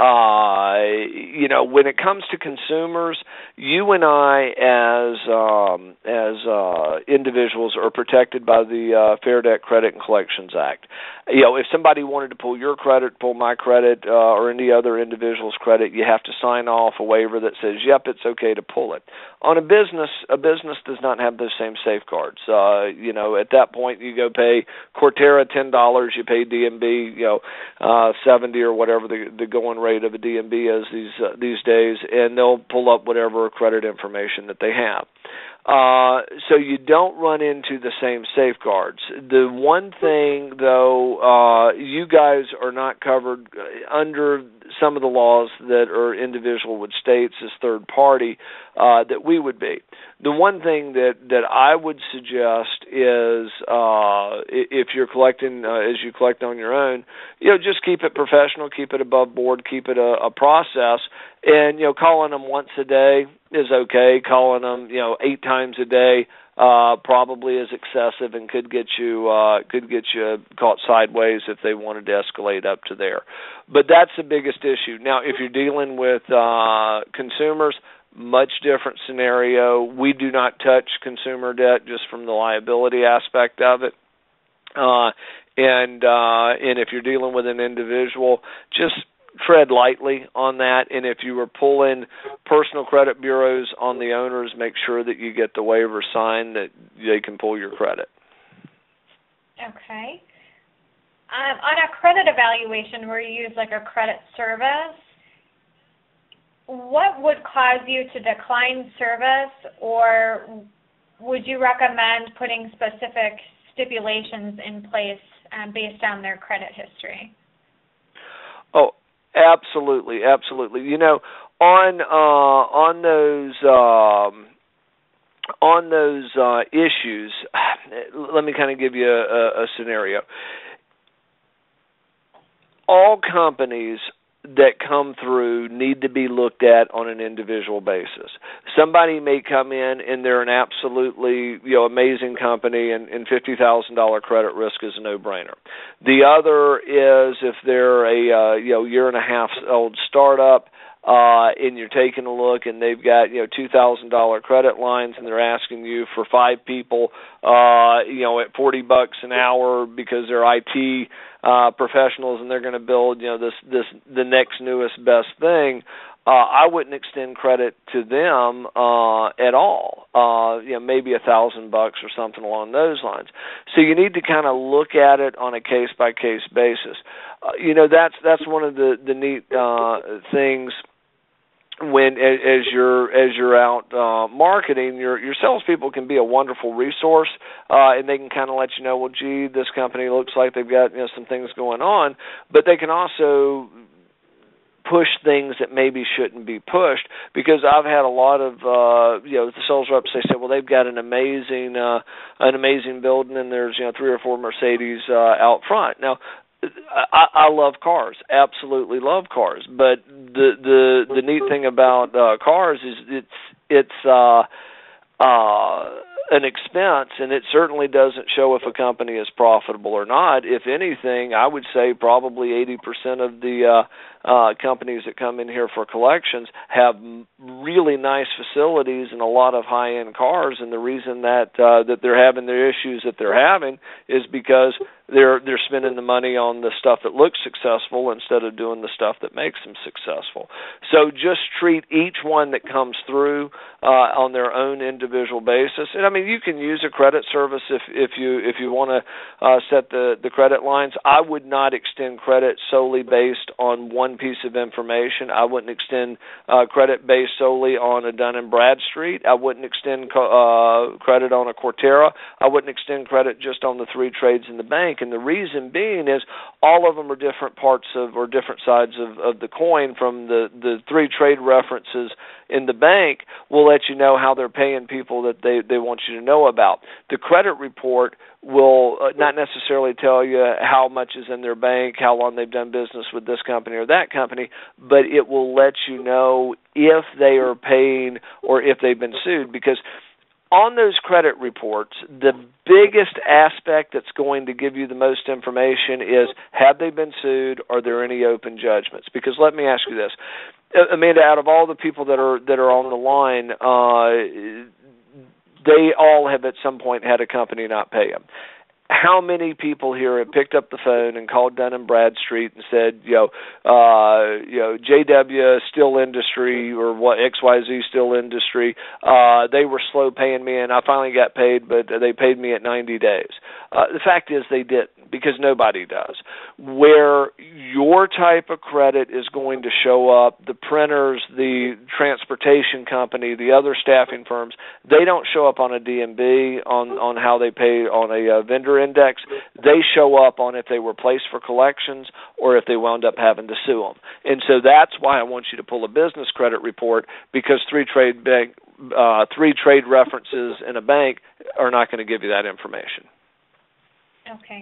when it comes to consumers, you and I as individuals are protected by the Fair Debt Credit and Collections Act. If somebody wanted to pull your credit, pull my credit, or any other individual's credit, you have to sign off a waiver that says, yep, it's okay to pull it. On a business does not have those same safeguards. At that point, you go pay Cortera $10, you pay DMB, 70 or whatever the going rate of a DMB is these days, and they'll pull up whatever credit information that they have. So you don't run into the same safeguards. The one thing, though, you guys are not covered under some of the laws that are individual with states as third party that we would be. The one thing that I would suggest is if you're collecting as you collect on your own, just keep it professional, keep it above board, keep it a process, and calling them once a day is okay. Calling them 8 times a day probably is excessive and could get you caught sideways if they wanted to escalate up to there. But that's the biggest issue. Now, if you're dealing with consumers, much different scenario. We do not touch consumer debt just from the liability aspect of it. And if you're dealing with an individual, just tread lightly on that. And if you were pulling personal credit bureaus on the owners, make sure that you get the waiver signed that they can pull your credit. Okay. On a credit evaluation where you use like a credit service, what would cause you to decline service, or would you recommend putting specific stipulations in place based on their credit history? Oh, absolutely, absolutely. On those issues, let me kind of give you a scenario. All companies that come through need to be looked at on an individual basis. Somebody may come in and they're an absolutely amazing company and $50,000 credit risk is a no-brainer. The other is if they're a year and a half old startup and you're taking a look and they've got $2,000 credit lines and they're asking you for 5 people at $40 an hour because they're IT professionals and they're going to build the next newest best thing. I wouldn't extend credit to them at all. Maybe $1,000 or something along those lines. So you need to kind of look at it on a case by case basis. That's one of the neat things. When as you're out marketing, your salespeople can be a wonderful resource, and they can kind of let you know, well, gee, this company looks like they've got some things going on, but they can also push things that maybe shouldn't be pushed, because I've had a lot of the sales reps, they say, well, they've got an amazing building and there's 3 or 4 Mercedes out front. Now, I love cars, absolutely love cars, but the neat thing about cars is it's an expense, and it certainly doesn't show if a company is profitable or not. If anything, I would say probably 80% of the companies that come in here for collections have really nice facilities and a lot of high-end cars, and the reason that they're having the issues that they're having is because they're spending the money on the stuff that looks successful instead of doing the stuff that makes them successful. So just treat each one that comes through on their own individual basis. And I mean, you can use a credit service if you want to set the credit lines. I would not extend credit solely based on one piece of information. I wouldn't extend credit based solely on a Dun & Bradstreet. I wouldn't extend credit on a Cortera. I wouldn't extend credit just on the 3 trades in the bank. And the reason being is all of them are different parts of or different sides of the coin. From the 3 trade references in the bank will let you know how they're paying people that they want you to know about. The credit report will not necessarily tell you how much is in their bank, how long they've done business with this company or that company, but it will let you know if they are paying or if they've been sued. Because on those credit reports, the biggest aspect that's going to give you the most information is, have they been sued? Are there any open judgments? Because let me ask you this, Amanda, out of all the people that are on the line, they all have at some point had a company not pay them. How many people here have picked up the phone and called Dun & Bradstreet and said, JW Steel Industry or what XYZ Steel Industry, they were slow paying me and I finally got paid, but they paid me at 90 days. The fact is they didn't, because nobody does. Where your type of credit is going to show up, the printers, the transportation company, the other staffing firms, they don't show up on a DMB on how they pay on a vendor index. they show up on if they were placed for collections or if they wound up having to sue them. And so that's why I want you to pull a business credit report, because three trade references in a bank are not going to give you that information. Okay.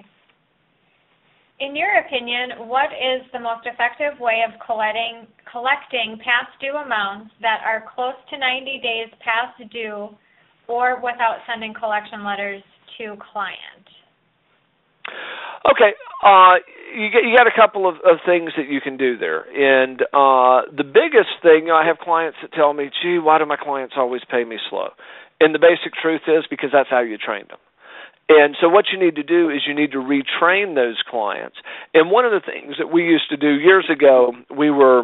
In your opinion, what is the most effective way of collecting past due amounts that are close to 90 days past due or without sending collection letters to client? Okay, you got a couple of things that you can do there. And the biggest thing, I have clients that tell me, gee, why do my clients always pay me slow? And the basic truth is because that's how you train them. And so what you need to do is you need to retrain those clients. And one of the things that we used to do years ago, we were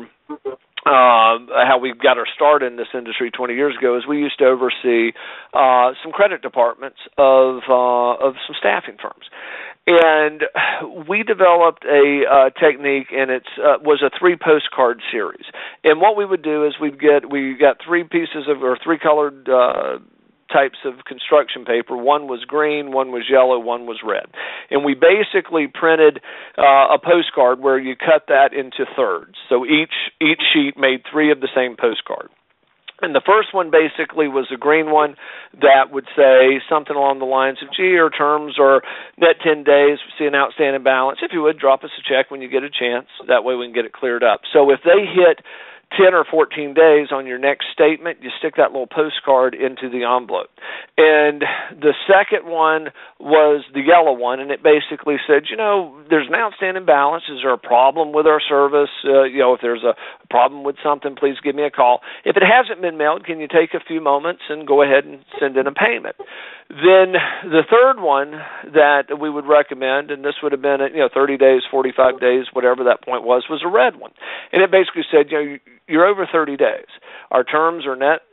how we got our start in this industry 20 years ago, is we used to oversee some credit departments of some staffing firms. And we developed a technique, and it was a 3-postcard series. And what we would do is we got three colored types of construction paper. One was green, one was yellow, one was red. And we basically printed a postcard where you cut that into thirds. So each sheet made 3 of the same postcard. And the first one basically was a green one that would say something along the lines of, gee, our terms are net 10 days, see an outstanding balance. If you would, drop us a check when you get a chance. That way we can get it cleared up. So if they hit 10 or 14 days on your next statement, you stick that little postcard into the envelope. And the second one was the yellow one, and it basically said, there's an outstanding balance. Is there a problem with our service? If there's a problem with something, please give me a call. If it hasn't been mailed, can you take a few moments and go ahead and send in a payment? Then the third one that we would recommend, and this would have been 30 days, 45 days, whatever that point was a red one. And it basically said, you're over 30 days. Our terms are net,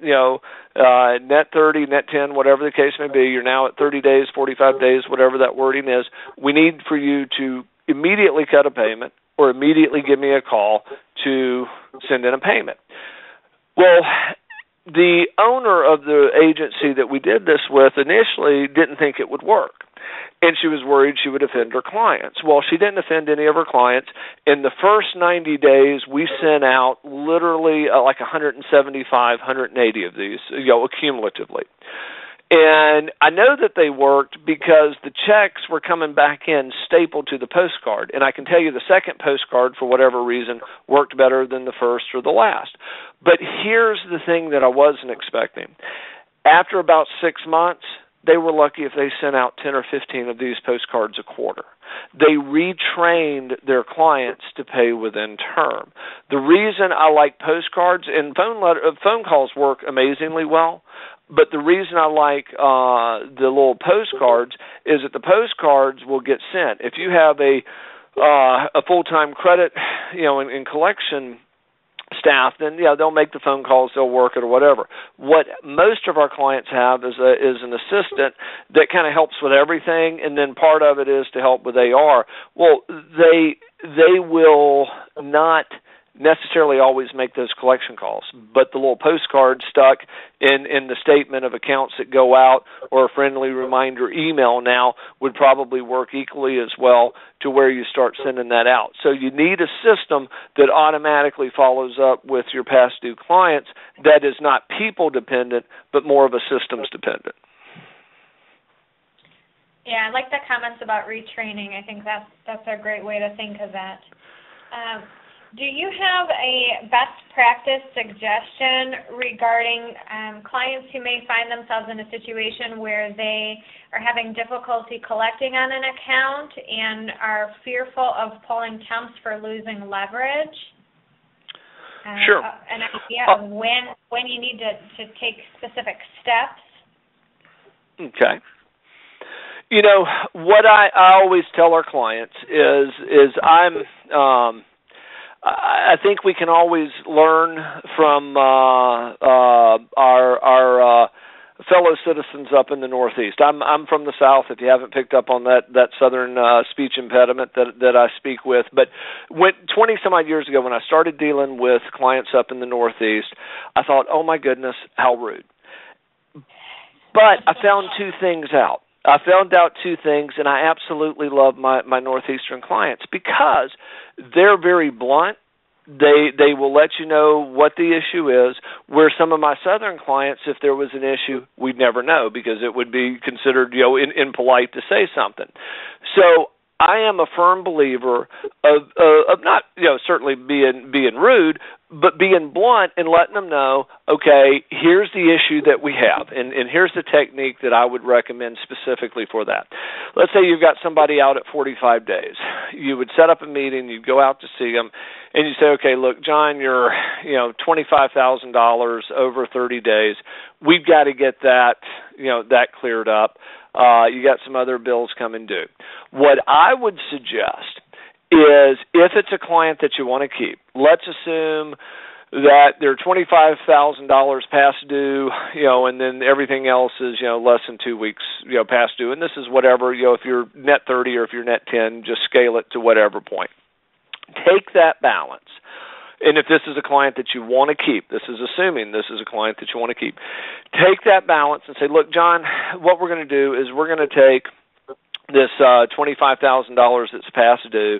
net 30, net 10, whatever the case may be. You're now at 30 days, 45 days, whatever that wording is. We need for you to immediately cut a payment or immediately give me a call to send in a payment. Well, the owner of the agency that we did this with initially didn't think it would work. And she was worried she would offend her clients. Well, she didn't offend any of her clients. In the first 90 days, we sent out literally like 175, 180 of these, accumulatively. And I know that they worked because the checks were coming back in stapled to the postcard. And I can tell you the second postcard, for whatever reason, worked better than the first or the last. But here's the thing that I wasn't expecting. After about 6 months, they were lucky if they sent out 10 or 15 of these postcards a quarter. They retrained their clients to pay within term. The reason I like postcards, and phone calls work amazingly well, but the reason I like the little postcards is that the postcards will get sent. If you have a full-time credit, in collection staff, then they'll make the phone calls, they'll work it or whatever. What most of our clients have is an assistant that kind of helps with everything, and then part of it is to help with AR. Well, they will not necessarily always make those collection calls, but the little postcard stuck in the statement of accounts that go out, or a friendly reminder email now, would probably work equally as well to where you start sending that out. So you need a system that automatically follows up with your past due clients that is not people dependent, but more of a systems dependent. Yeah, I like the comments about retraining. I think that's a great way to think of that. Do you have a best practice suggestion regarding clients who may find themselves in a situation where they are having difficulty collecting on an account and are fearful of pulling temps for losing leverage? Sure. An idea of when you need to take specific steps? Okay. What I always tell our clients is I think we can always learn from our fellow citizens up in the Northeast. I'm from the South, if you haven't picked up on that Southern speech impediment that I speak with. But 20-some-odd years ago, when I started dealing with clients up in the Northeast, I thought, oh, my goodness, how rude. But I found two things out. I found out two things, and I absolutely love my Northeastern clients because they're very blunt. They will let you know what the issue is, where some of my Southern clients, if there was an issue, we'd never know because it would be considered, impolite to say something. So I am a firm believer of not, certainly being rude, but being blunt and letting them know, okay, here's the issue that we have, and here's the technique that I would recommend specifically for that. Let's say you've got somebody out at 45 days. You would set up a meeting, you'd go out to see them, and you say, okay, look, John, you're, $25,000 over 30 days. We've got to get that, that cleared up. You got some other bills coming due. What I would suggest is if it's a client that you want to keep, let's assume that they're $25,000 past due, and then everything else is, less than 2 weeks, past due. And this is whatever, if you're net 30 or if you're net 10, just scale it to whatever point. Take that balance. And if this is a client that you want to keep, this is assuming this is a client that you want to keep, take that balance and say, look, John, what we're going to do is we're going to take this $25,000 that's past due.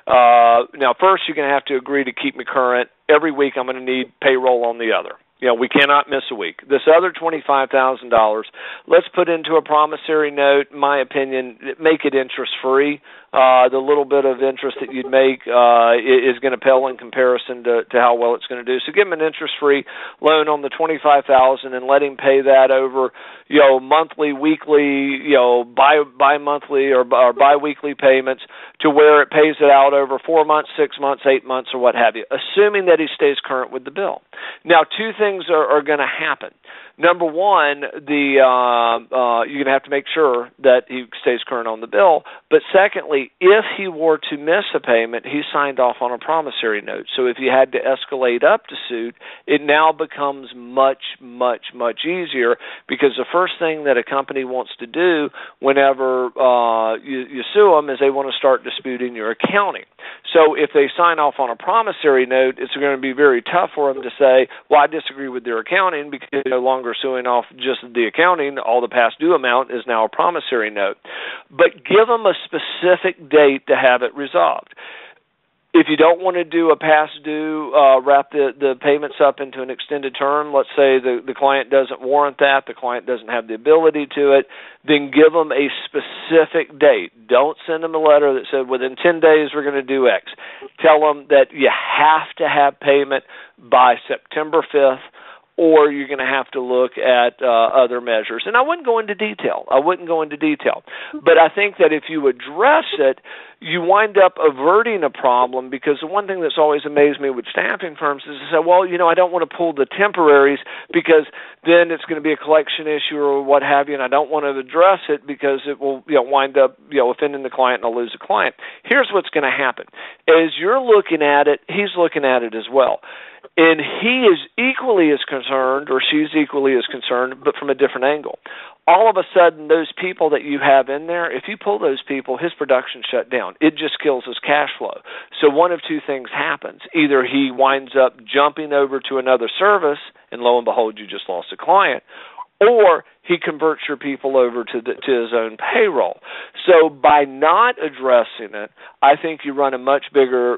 Now, first, you're going to have to agree to keep me current. Every week I'm going to need payroll on the other. We cannot miss a week. This other $25,000, let's put into a promissory note. In my opinion, make it interest-free. The little bit of interest that you'd make is going to pale in comparison to how well it's going to do. So give him an interest-free loan on the $25,000 and let him pay that over, monthly, weekly, bi-monthly or bi-weekly payments to where it pays it out over 4 months, 6 months, 8 months, or what have you, assuming that he stays current with the bill. Now, two things are going to happen. Number one, you're going to have to make sure that he stays current on the bill. But secondly, if he were to miss a payment, he signed off on a promissory note. So if you had to escalate up to suit, it now becomes much, much, much easier because the first thing that a company wants to do whenever you sue them is they want to start disputing your accounting. So if they sign off on a promissory note, it's going to be very tough for them to say, well, I disagree with their accounting because they're no longer suing off just the accounting. All the past due amount is now a promissory note. But give them a specific date to have it resolved. If you don't want to do a past due, wrap the payments up into an extended term, let's say the client doesn't warrant that, the client doesn't have the ability to it, then give them a specific date. Don't send them a letter that said within 10 days we're going to do X. Tell them that you have to have payment by September 5th, or you're going to have to look at other measures. And I wouldn't go into detail. But I think that if you address it, you wind up averting a problem because the one thing that's always amazed me with staffing firms is to say, well, I don't want to pull the temporaries because then it's going to be a collection issue or what have you, and I don't want to address it because it will wind up offending the client and I'll lose the client. Here's what's going to happen. As you're looking at it, he's looking at it as well. And he is equally as concerned, or she's equally as concerned, but from a different angle. All of a sudden, those people that you have in there, if you pull those people, his production shut down. It just kills his cash flow. So one of two things happens. Either he winds up jumping over to another service, and lo and behold, you just lost a client, or he converts your people over to his own payroll. So by not addressing it, I think you run a much bigger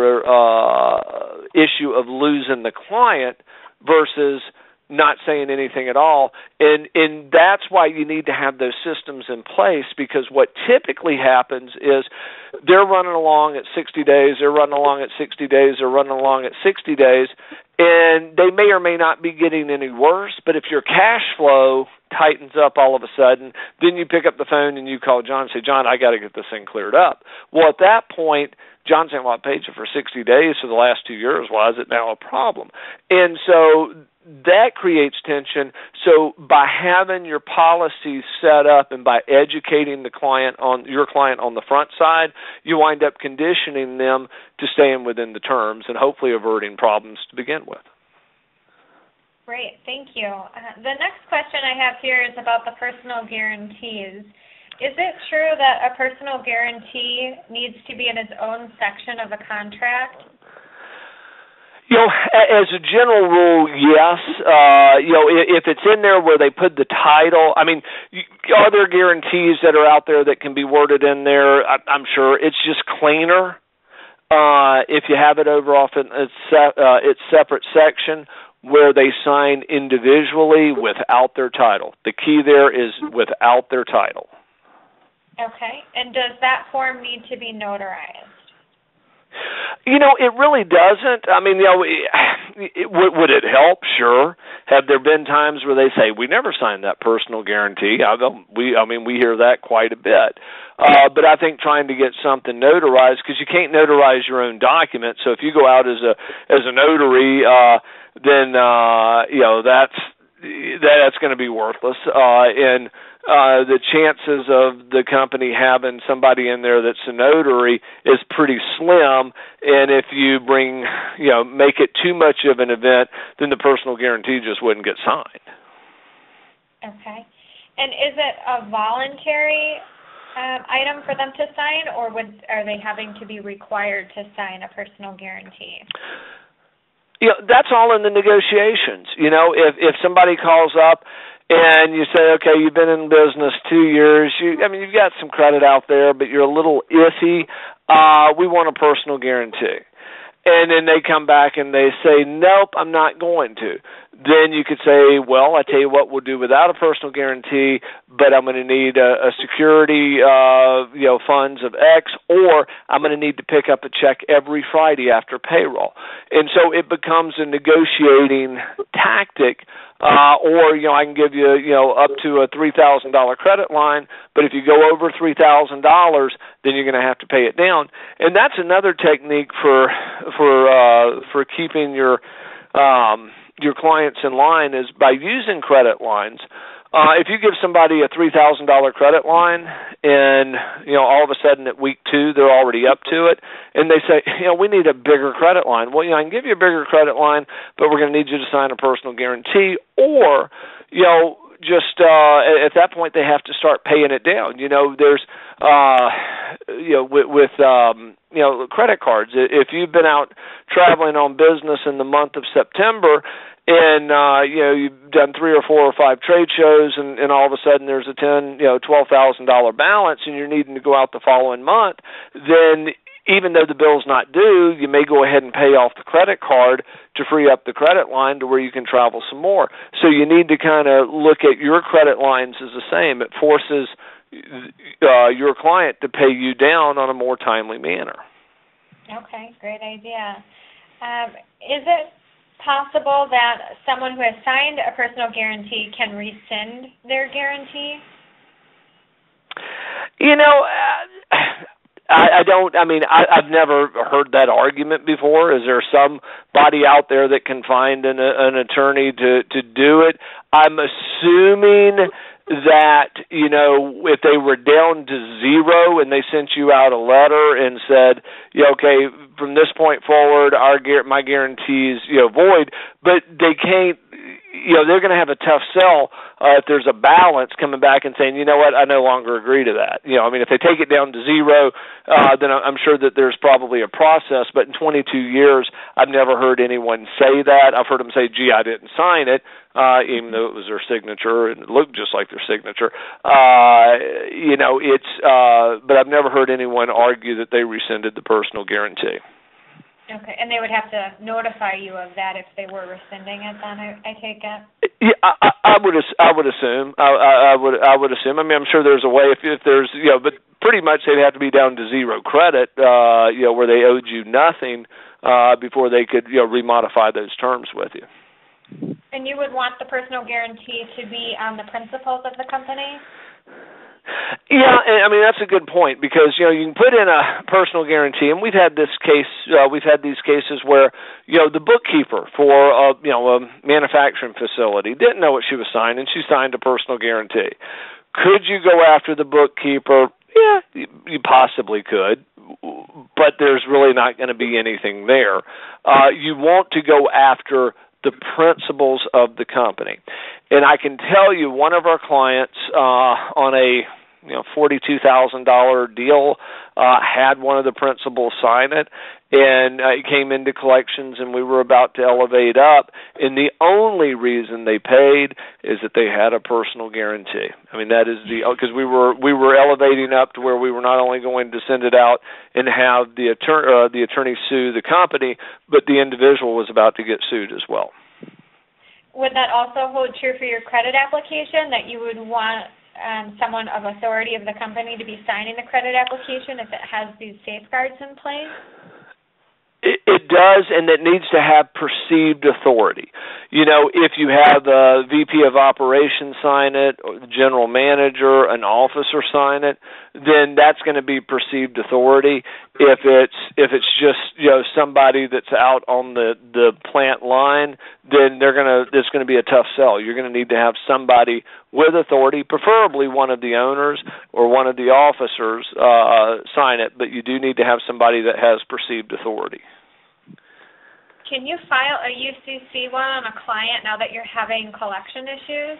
issue of losing the client versus not saying anything at all. And that's why you need to have those systems in place, because what typically happens is they're running along at 60 days, they're running along at 60 days, they're running along at 60 days, and they may or may not be getting any worse, but if your cash flow tightens up all of a sudden, then you pick up the phone and you call John and say, John, I got to get this thing cleared up. Well, at that point, John's saying, well, I paid you for 60 days for the last 2 years. Why is it now a problem? And so that creates tension. So by having your policies set up and by educating your client on the front side, you wind up conditioning them to staying within the terms and hopefully averting problems to begin with. Great, thank you. The next question I have here is about the personal guarantees. Is it true that a personal guarantee needs to be in its own section of a contract? As a general rule, yes. If it's in there where they put the title, I mean, are there guarantees that are out there that can be worded in there? I'm sure. It's just cleaner if you have it over off in its separate section where they sign individually without their title. The key there is without their title. Okay. And does that form need to be notarized? It really doesn't. I mean, would it help? Sure. Have there been times where they say, we never signed that personal guarantee? We hear that quite a bit. But I think trying to get something notarized, because you can't notarize your own document. So if you go out as a notary, then that's going to be worthless. And the chances of the company having somebody in there that's a notary is pretty slim, and if you make it too much of an event, then the personal guarantee just wouldn't get signed. Okay. And is it a voluntary item for them to sign, or are they having to be required to sign a personal guarantee? That's all in the negotiations. If somebody calls up and you say, okay, you've been in business 2 years, you've got some credit out there, but you're a little iffy, we want a personal guarantee. And then they come back and they say, nope, I'm not going to. Then you could say, well, I tell you what, we'll do without a personal guarantee, but I'm going to need a security, funds of X, or I'm going to need to pick up a check every Friday after payroll. And so it becomes a negotiating tactic, or I can give you, up to a $3,000 credit line, but if you go over $3,000, then you're going to have to pay it down. And that's another technique for keeping your clients in line is by using credit lines. If you give somebody a $3,000 credit line and, all of a sudden at week 2 they're already up to it, and they say, we need a bigger credit line. Well, I can give you a bigger credit line, but we're going to need you to sign a personal guarantee, or, just at that point they have to start paying it down. There's, with credit cards, if you've been out traveling on business in the month of September, and you've done 3 or 4 or 5 trade shows, and all of a sudden there's a $12,000 balance, and you're needing to go out the following month, then even though the bill's not due, you may go ahead and pay off the credit card to free up the credit line to where you can travel some more. So you need to kind of look at your credit lines as the same. It forces your client to pay you down on a more timely manner. Okay, great idea. Is it possible that someone who has signed a personal guarantee can rescind their guarantee? I've never heard that argument before. Is there somebody out there that can find an attorney to do it? I'm assuming that, if they were down to 0 and they sent you out a letter and said, okay, from this point forward, my guarantee is, void, but they can't, they're going to have a tough sell if there's a balance coming back and saying, you know what, I no longer agree to that. If they take it down to 0, then I'm sure that there's probably a process, but in 22 years, I've never heard anyone say that. I've heard them say, gee, I didn't sign it, even though it was their signature and it looked just like their signature. But I've never heard anyone argue that they rescinded the personal guarantee. Okay, and they would have to notify you of that if they were rescinding it. Then I take it. Yeah, I would assume. I would assume. I'm sure there's a way if there's but pretty much they'd have to be down to 0 credit, where they owed you nothing before they could remodify those terms with you. And you would want the personal guarantee to be on the principals of the company? Yeah, that's a good point because you can put in a personal guarantee, and we've had these cases where the bookkeeper for a manufacturing facility didn't know what she was signing. She signed a personal guarantee. Could you go after the bookkeeper? Yeah, you possibly could, but there's really not going to be anything there. You want to go after the principals of the company. And I can tell you one of our clients on a $42,000 deal, had one of the principals sign it, and it came into collections, and we were about to elevate up, and the only reason they paid is that they had a personal guarantee. I mean, that is because we were elevating up to where we were not only going to send it out and have the attorney sue the company, but the individual was about to get sued as well. Would that also hold true for your credit application, that you would want someone of authority of the company to be signing the credit application if it has these safeguards in place? It does, and it needs to have perceived authority. If you have a VP of operations sign it, or the general manager, an officer sign it, then that's going to be perceived authority. If it's just somebody that's out on the plant line, then it's going to be a tough sell. You're going to need to have somebody with authority, preferably one of the owners or one of the officers sign it, but you do need to have somebody that has perceived authority. Can you file a UCC one on a client now that you're having collection issues?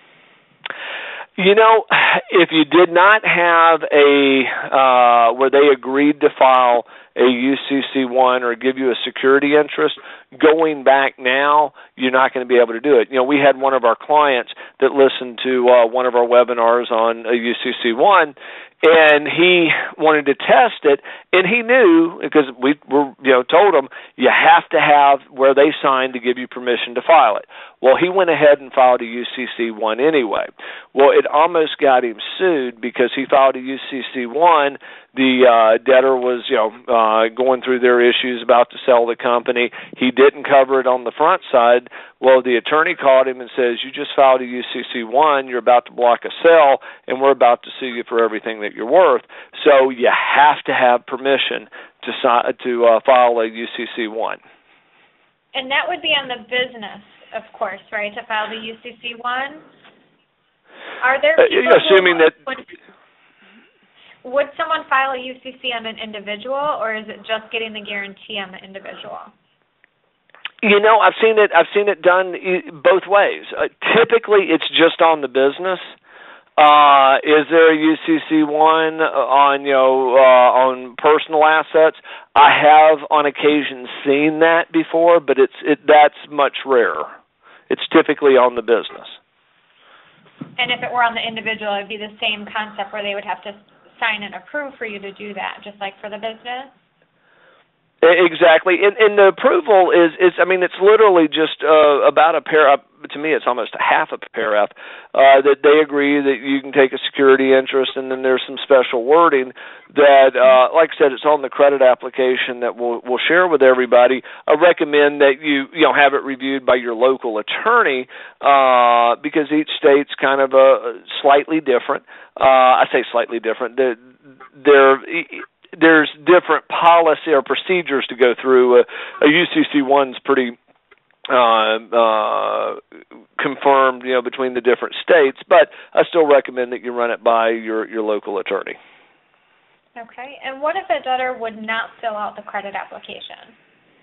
If you did not have where they agreed to file a UCC1 or give you a security interest, going back now, you're not going to be able to do it. We had one of our clients that listened to one of our webinars on a UCC1, and he wanted to test it, and he knew, because we were, told him, you have to have where they signed to give you permission to file it. Well, he went ahead and filed a UCC1 anyway. Well, it almost got him sued because he filed a UCC1. The debtor was, going through their issues, about to sell the company. He didn't cover it on the front side. Well, the attorney called him and says, you just filed a UCC1, you're about to block a sale, and we're about to sue you for everything that you're worth. So you have to have permission to file a UCC1. And that would be on the business, of course, right, to file the UCC1? Are there people assuming that... Would someone file a UCC on an individual, or is it just getting the guarantee on the individual? I've seen it done both ways. Typically, it's just on the business. Is there a UCC1 on personal assets? I have on occasion seen that before, but that's much rarer. It's typically on the business. And if it were on the individual, it'd be the same concept where they would have to sign and approve for you to do that, just like for the business? Exactly. And the approval is it's literally just about a paragraph. To me, it's almost a half a paragraph that they agree that you can take a security interest, and then there's some special wording that, like I said, it's on the credit application that we'll share with everybody. I recommend that you have it reviewed by your local attorney because each state's kind of slightly different. I say slightly different. There's different policy or procedures to go through. A UCC1's pretty confirmed, between the different states, but I still recommend that you run it by your local attorney. Okay. And what if a debtor would not fill out the credit application?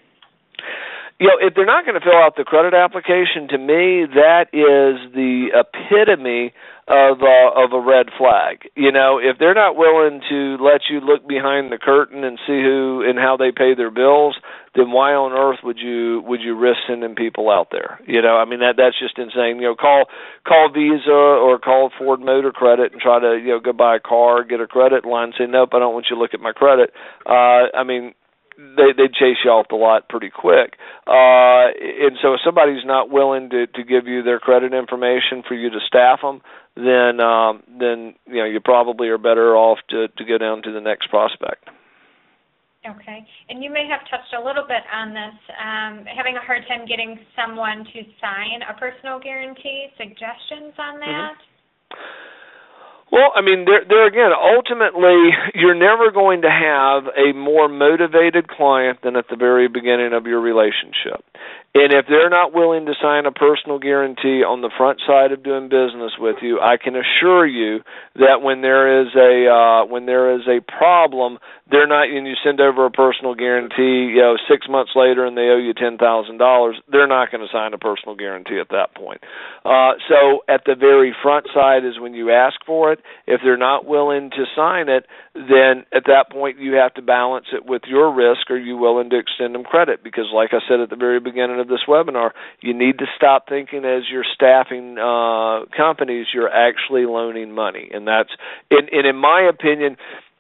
If they're not going to fill out the credit application, to me, that is the epitome of a red flag. If they're not willing to let you look behind the curtain and see who and how they pay their bills, then why on earth would you risk sending people out there? That's just insane. Call Visa or call Ford Motor Credit and try to go buy a car, get a credit line, and say nope, I don't want you to look at my credit. They'd chase you off the lot pretty quick. And so if somebody's not willing to give you their credit information for you to staff them, then you probably are better off to go down to the next prospect. Okay. And you may have touched a little bit on this, having a hard time getting someone to sign a personal guarantee. Suggestions on that? Mm-hmm. Well, there again, ultimately, you're never going to have a more motivated client than at the very beginning of your relationship. And if they're not willing to sign a personal guarantee on the front side of doing business with you, I can assure you that when there is a problem, they're not. And you send over a personal guarantee, 6 months later, and they owe you $10,000. They're not going to sign a personal guarantee at that point. So at the very front side is when you ask for it. If they're not willing to sign it, then at that point you have to balance it with your risk. Are you willing to extend them credit? Because like I said at the very beginning of this webinar, you need to stop thinking as you're staffing companies, you're actually loaning money. And that's, in my opinion,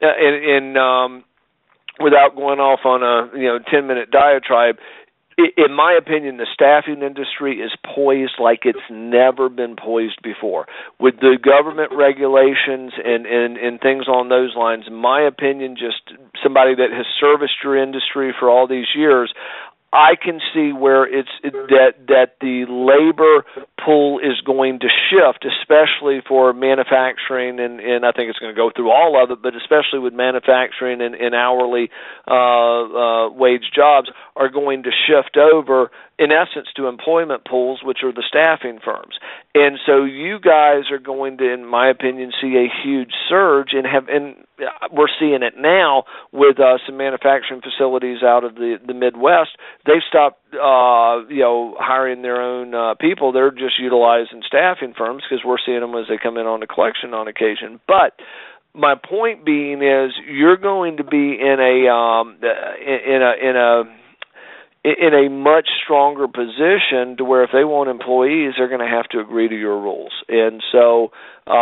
without going off on a 10-minute diatribe, in my opinion, the staffing industry is poised like it's never been poised before. With the government regulations and things on those lines, in my opinion, just somebody that has serviced your industry for all these years, I can see where that the labor pool is going to shift, especially for manufacturing, and I think it's going to go through all of it, but especially with manufacturing and hourly wage jobs are going to shift over, in essence, to employment pools, which are the staffing firms. And so you guys are going to, in my opinion, see a huge surge, and we're seeing it now with some manufacturing facilities out of the Midwest. They've stopped, hiring their own people. They're just utilizing staffing firms because we're seeing them as they come in on a collection on occasion. But my point being is, you're going to be in a much stronger position to where if they want employees, they're going to have to agree to your rules. And so,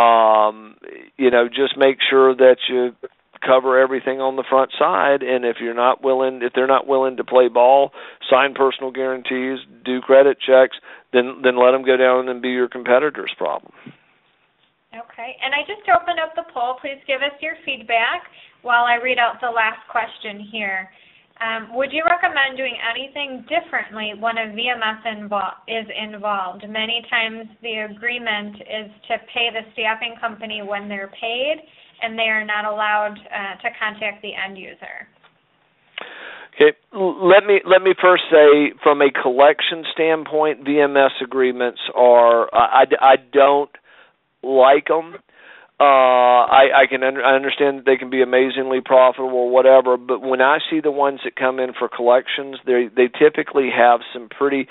just make sure that you cover everything on the front side. And if they're not willing to play ball, sign personal guarantees, do credit checks, then let them go down and be your competitor's problem. Okay. And I just opened up the poll. Please give us your feedback while I read out the last question here. Would you recommend doing anything differently when a VMS is involved? Many times the agreement is to pay the staffing company when they're paid, and they are not allowed to contact the end user. Okay, let me first say, from a collection standpoint, VMS agreements are I don't like them. I understand that they can be amazingly profitable or whatever, but when I see the ones that come in for collections, they typically have some pretty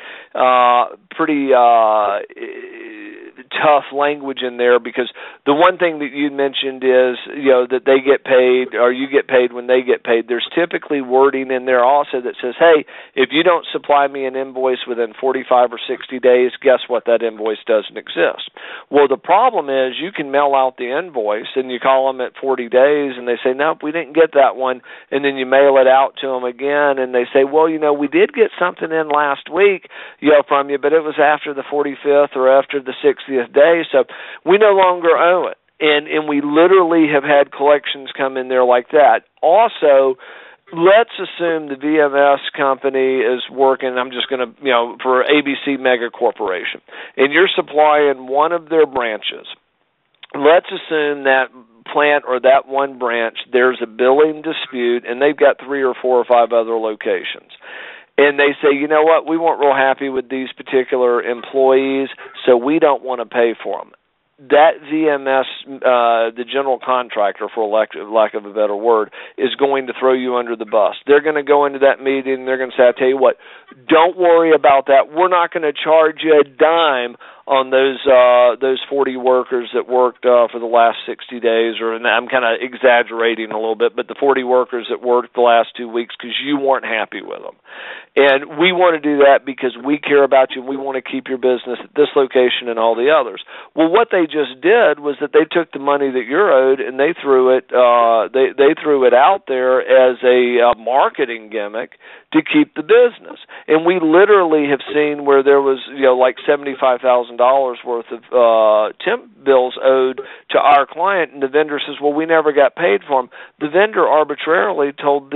tough language in there, because the one thing that you mentioned is that they get paid, or you get paid when they get paid. There's typically wording in there also that says, hey, if you don't supply me an invoice within 45 or 60 days, guess what? That invoice doesn't exist. Well, the problem is you can mail out the invoice and you call them at 40 days and they say, nope, we didn't get that one, and then you mail it out to them again and they say, well, we did get something in last week from you, but it was after the 45th or after the 60th day, so we no longer owe it. And we literally have had collections come in there like that. Also, let's assume the VMS company is working, I'm just going to, for ABC Mega Corporation, and you're supplying one of their branches. Let's assume that plant or that one branch, there's a billing dispute, and they've got 3 or 4 or 5 other locations. And they say, you know what, we weren't real happy with these particular employees, so we don't want to pay for them. That VMS, the general contractor, for lack of a better word, is going to throw you under the bus. They're going to go into that meeting and they're going to say, I tell you what, don't worry about that. We're not going to charge you a dime on those 40 workers that worked for the last 60 days, and I'm kind of exaggerating a little bit, but the 40 workers that worked the last 2 weeks because you weren't happy with them. And we want to do that because we care about you and we want to keep your business at this location and all the others. Well, what they just did was that they took the money that you're owed and they threw it they threw it out there as a marketing gimmick to keep the business. And we literally have seen where there was like $75,000 worth of temp bills owed to our client, and the vendor says, well, we never got paid for them. The vendor arbitrarily told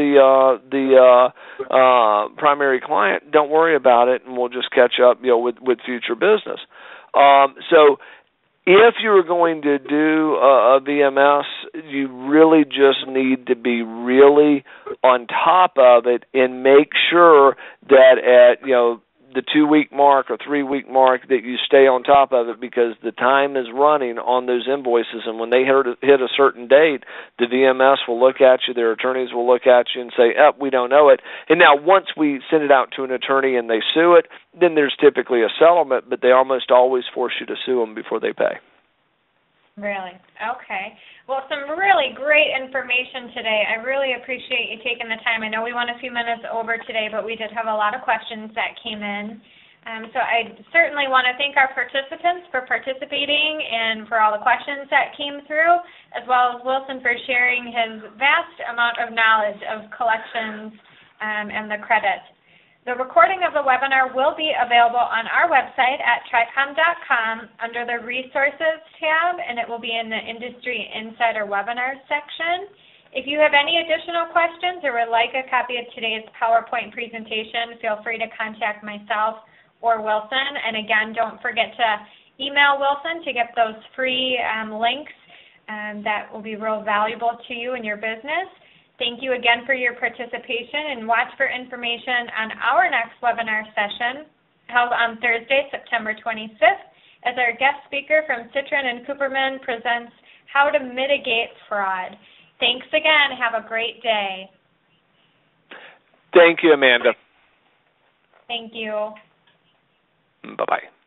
the primary client, don't worry about it, and we'll just catch up with future business. So if you were going to do a VMS, you really just need to be really on top of it and make sure that the 2-week mark or 3-week mark, that you stay on top of it, because the time is running on those invoices, and when they hit a certain date, the VMS will look at you, their attorneys will look at you and say, we don't know it. And now once we send it out to an attorney and they sue it, then there's typically a settlement, but they almost always force you to sue them before they pay. Really? Okay. Well, some really great information today. I really appreciate you taking the time. I know we went a few minutes over today, but we did have a lot of questions that came in. So I certainly want to thank our participants for participating and for all the questions that came through, as well as Wilson for sharing his vast amount of knowledge of collections and the credit. The recording of the webinar will be available on our website at tricom.com under the Resources tab, and it will be in the Industry Insider Webinars section. If you have any additional questions or would like a copy of today's PowerPoint presentation, feel free to contact myself or Wilson. And again, don't forget to email Wilson to get those free links that will be real valuable to you and your business. Thank you again for your participation, and watch for information on our next webinar session held on Thursday, September 25th, as our guest speaker from Citrin and Cooperman presents How to Mitigate Fraud. Thanks again. Have a great day. Thank you, Amanda. Thank you. Bye-bye.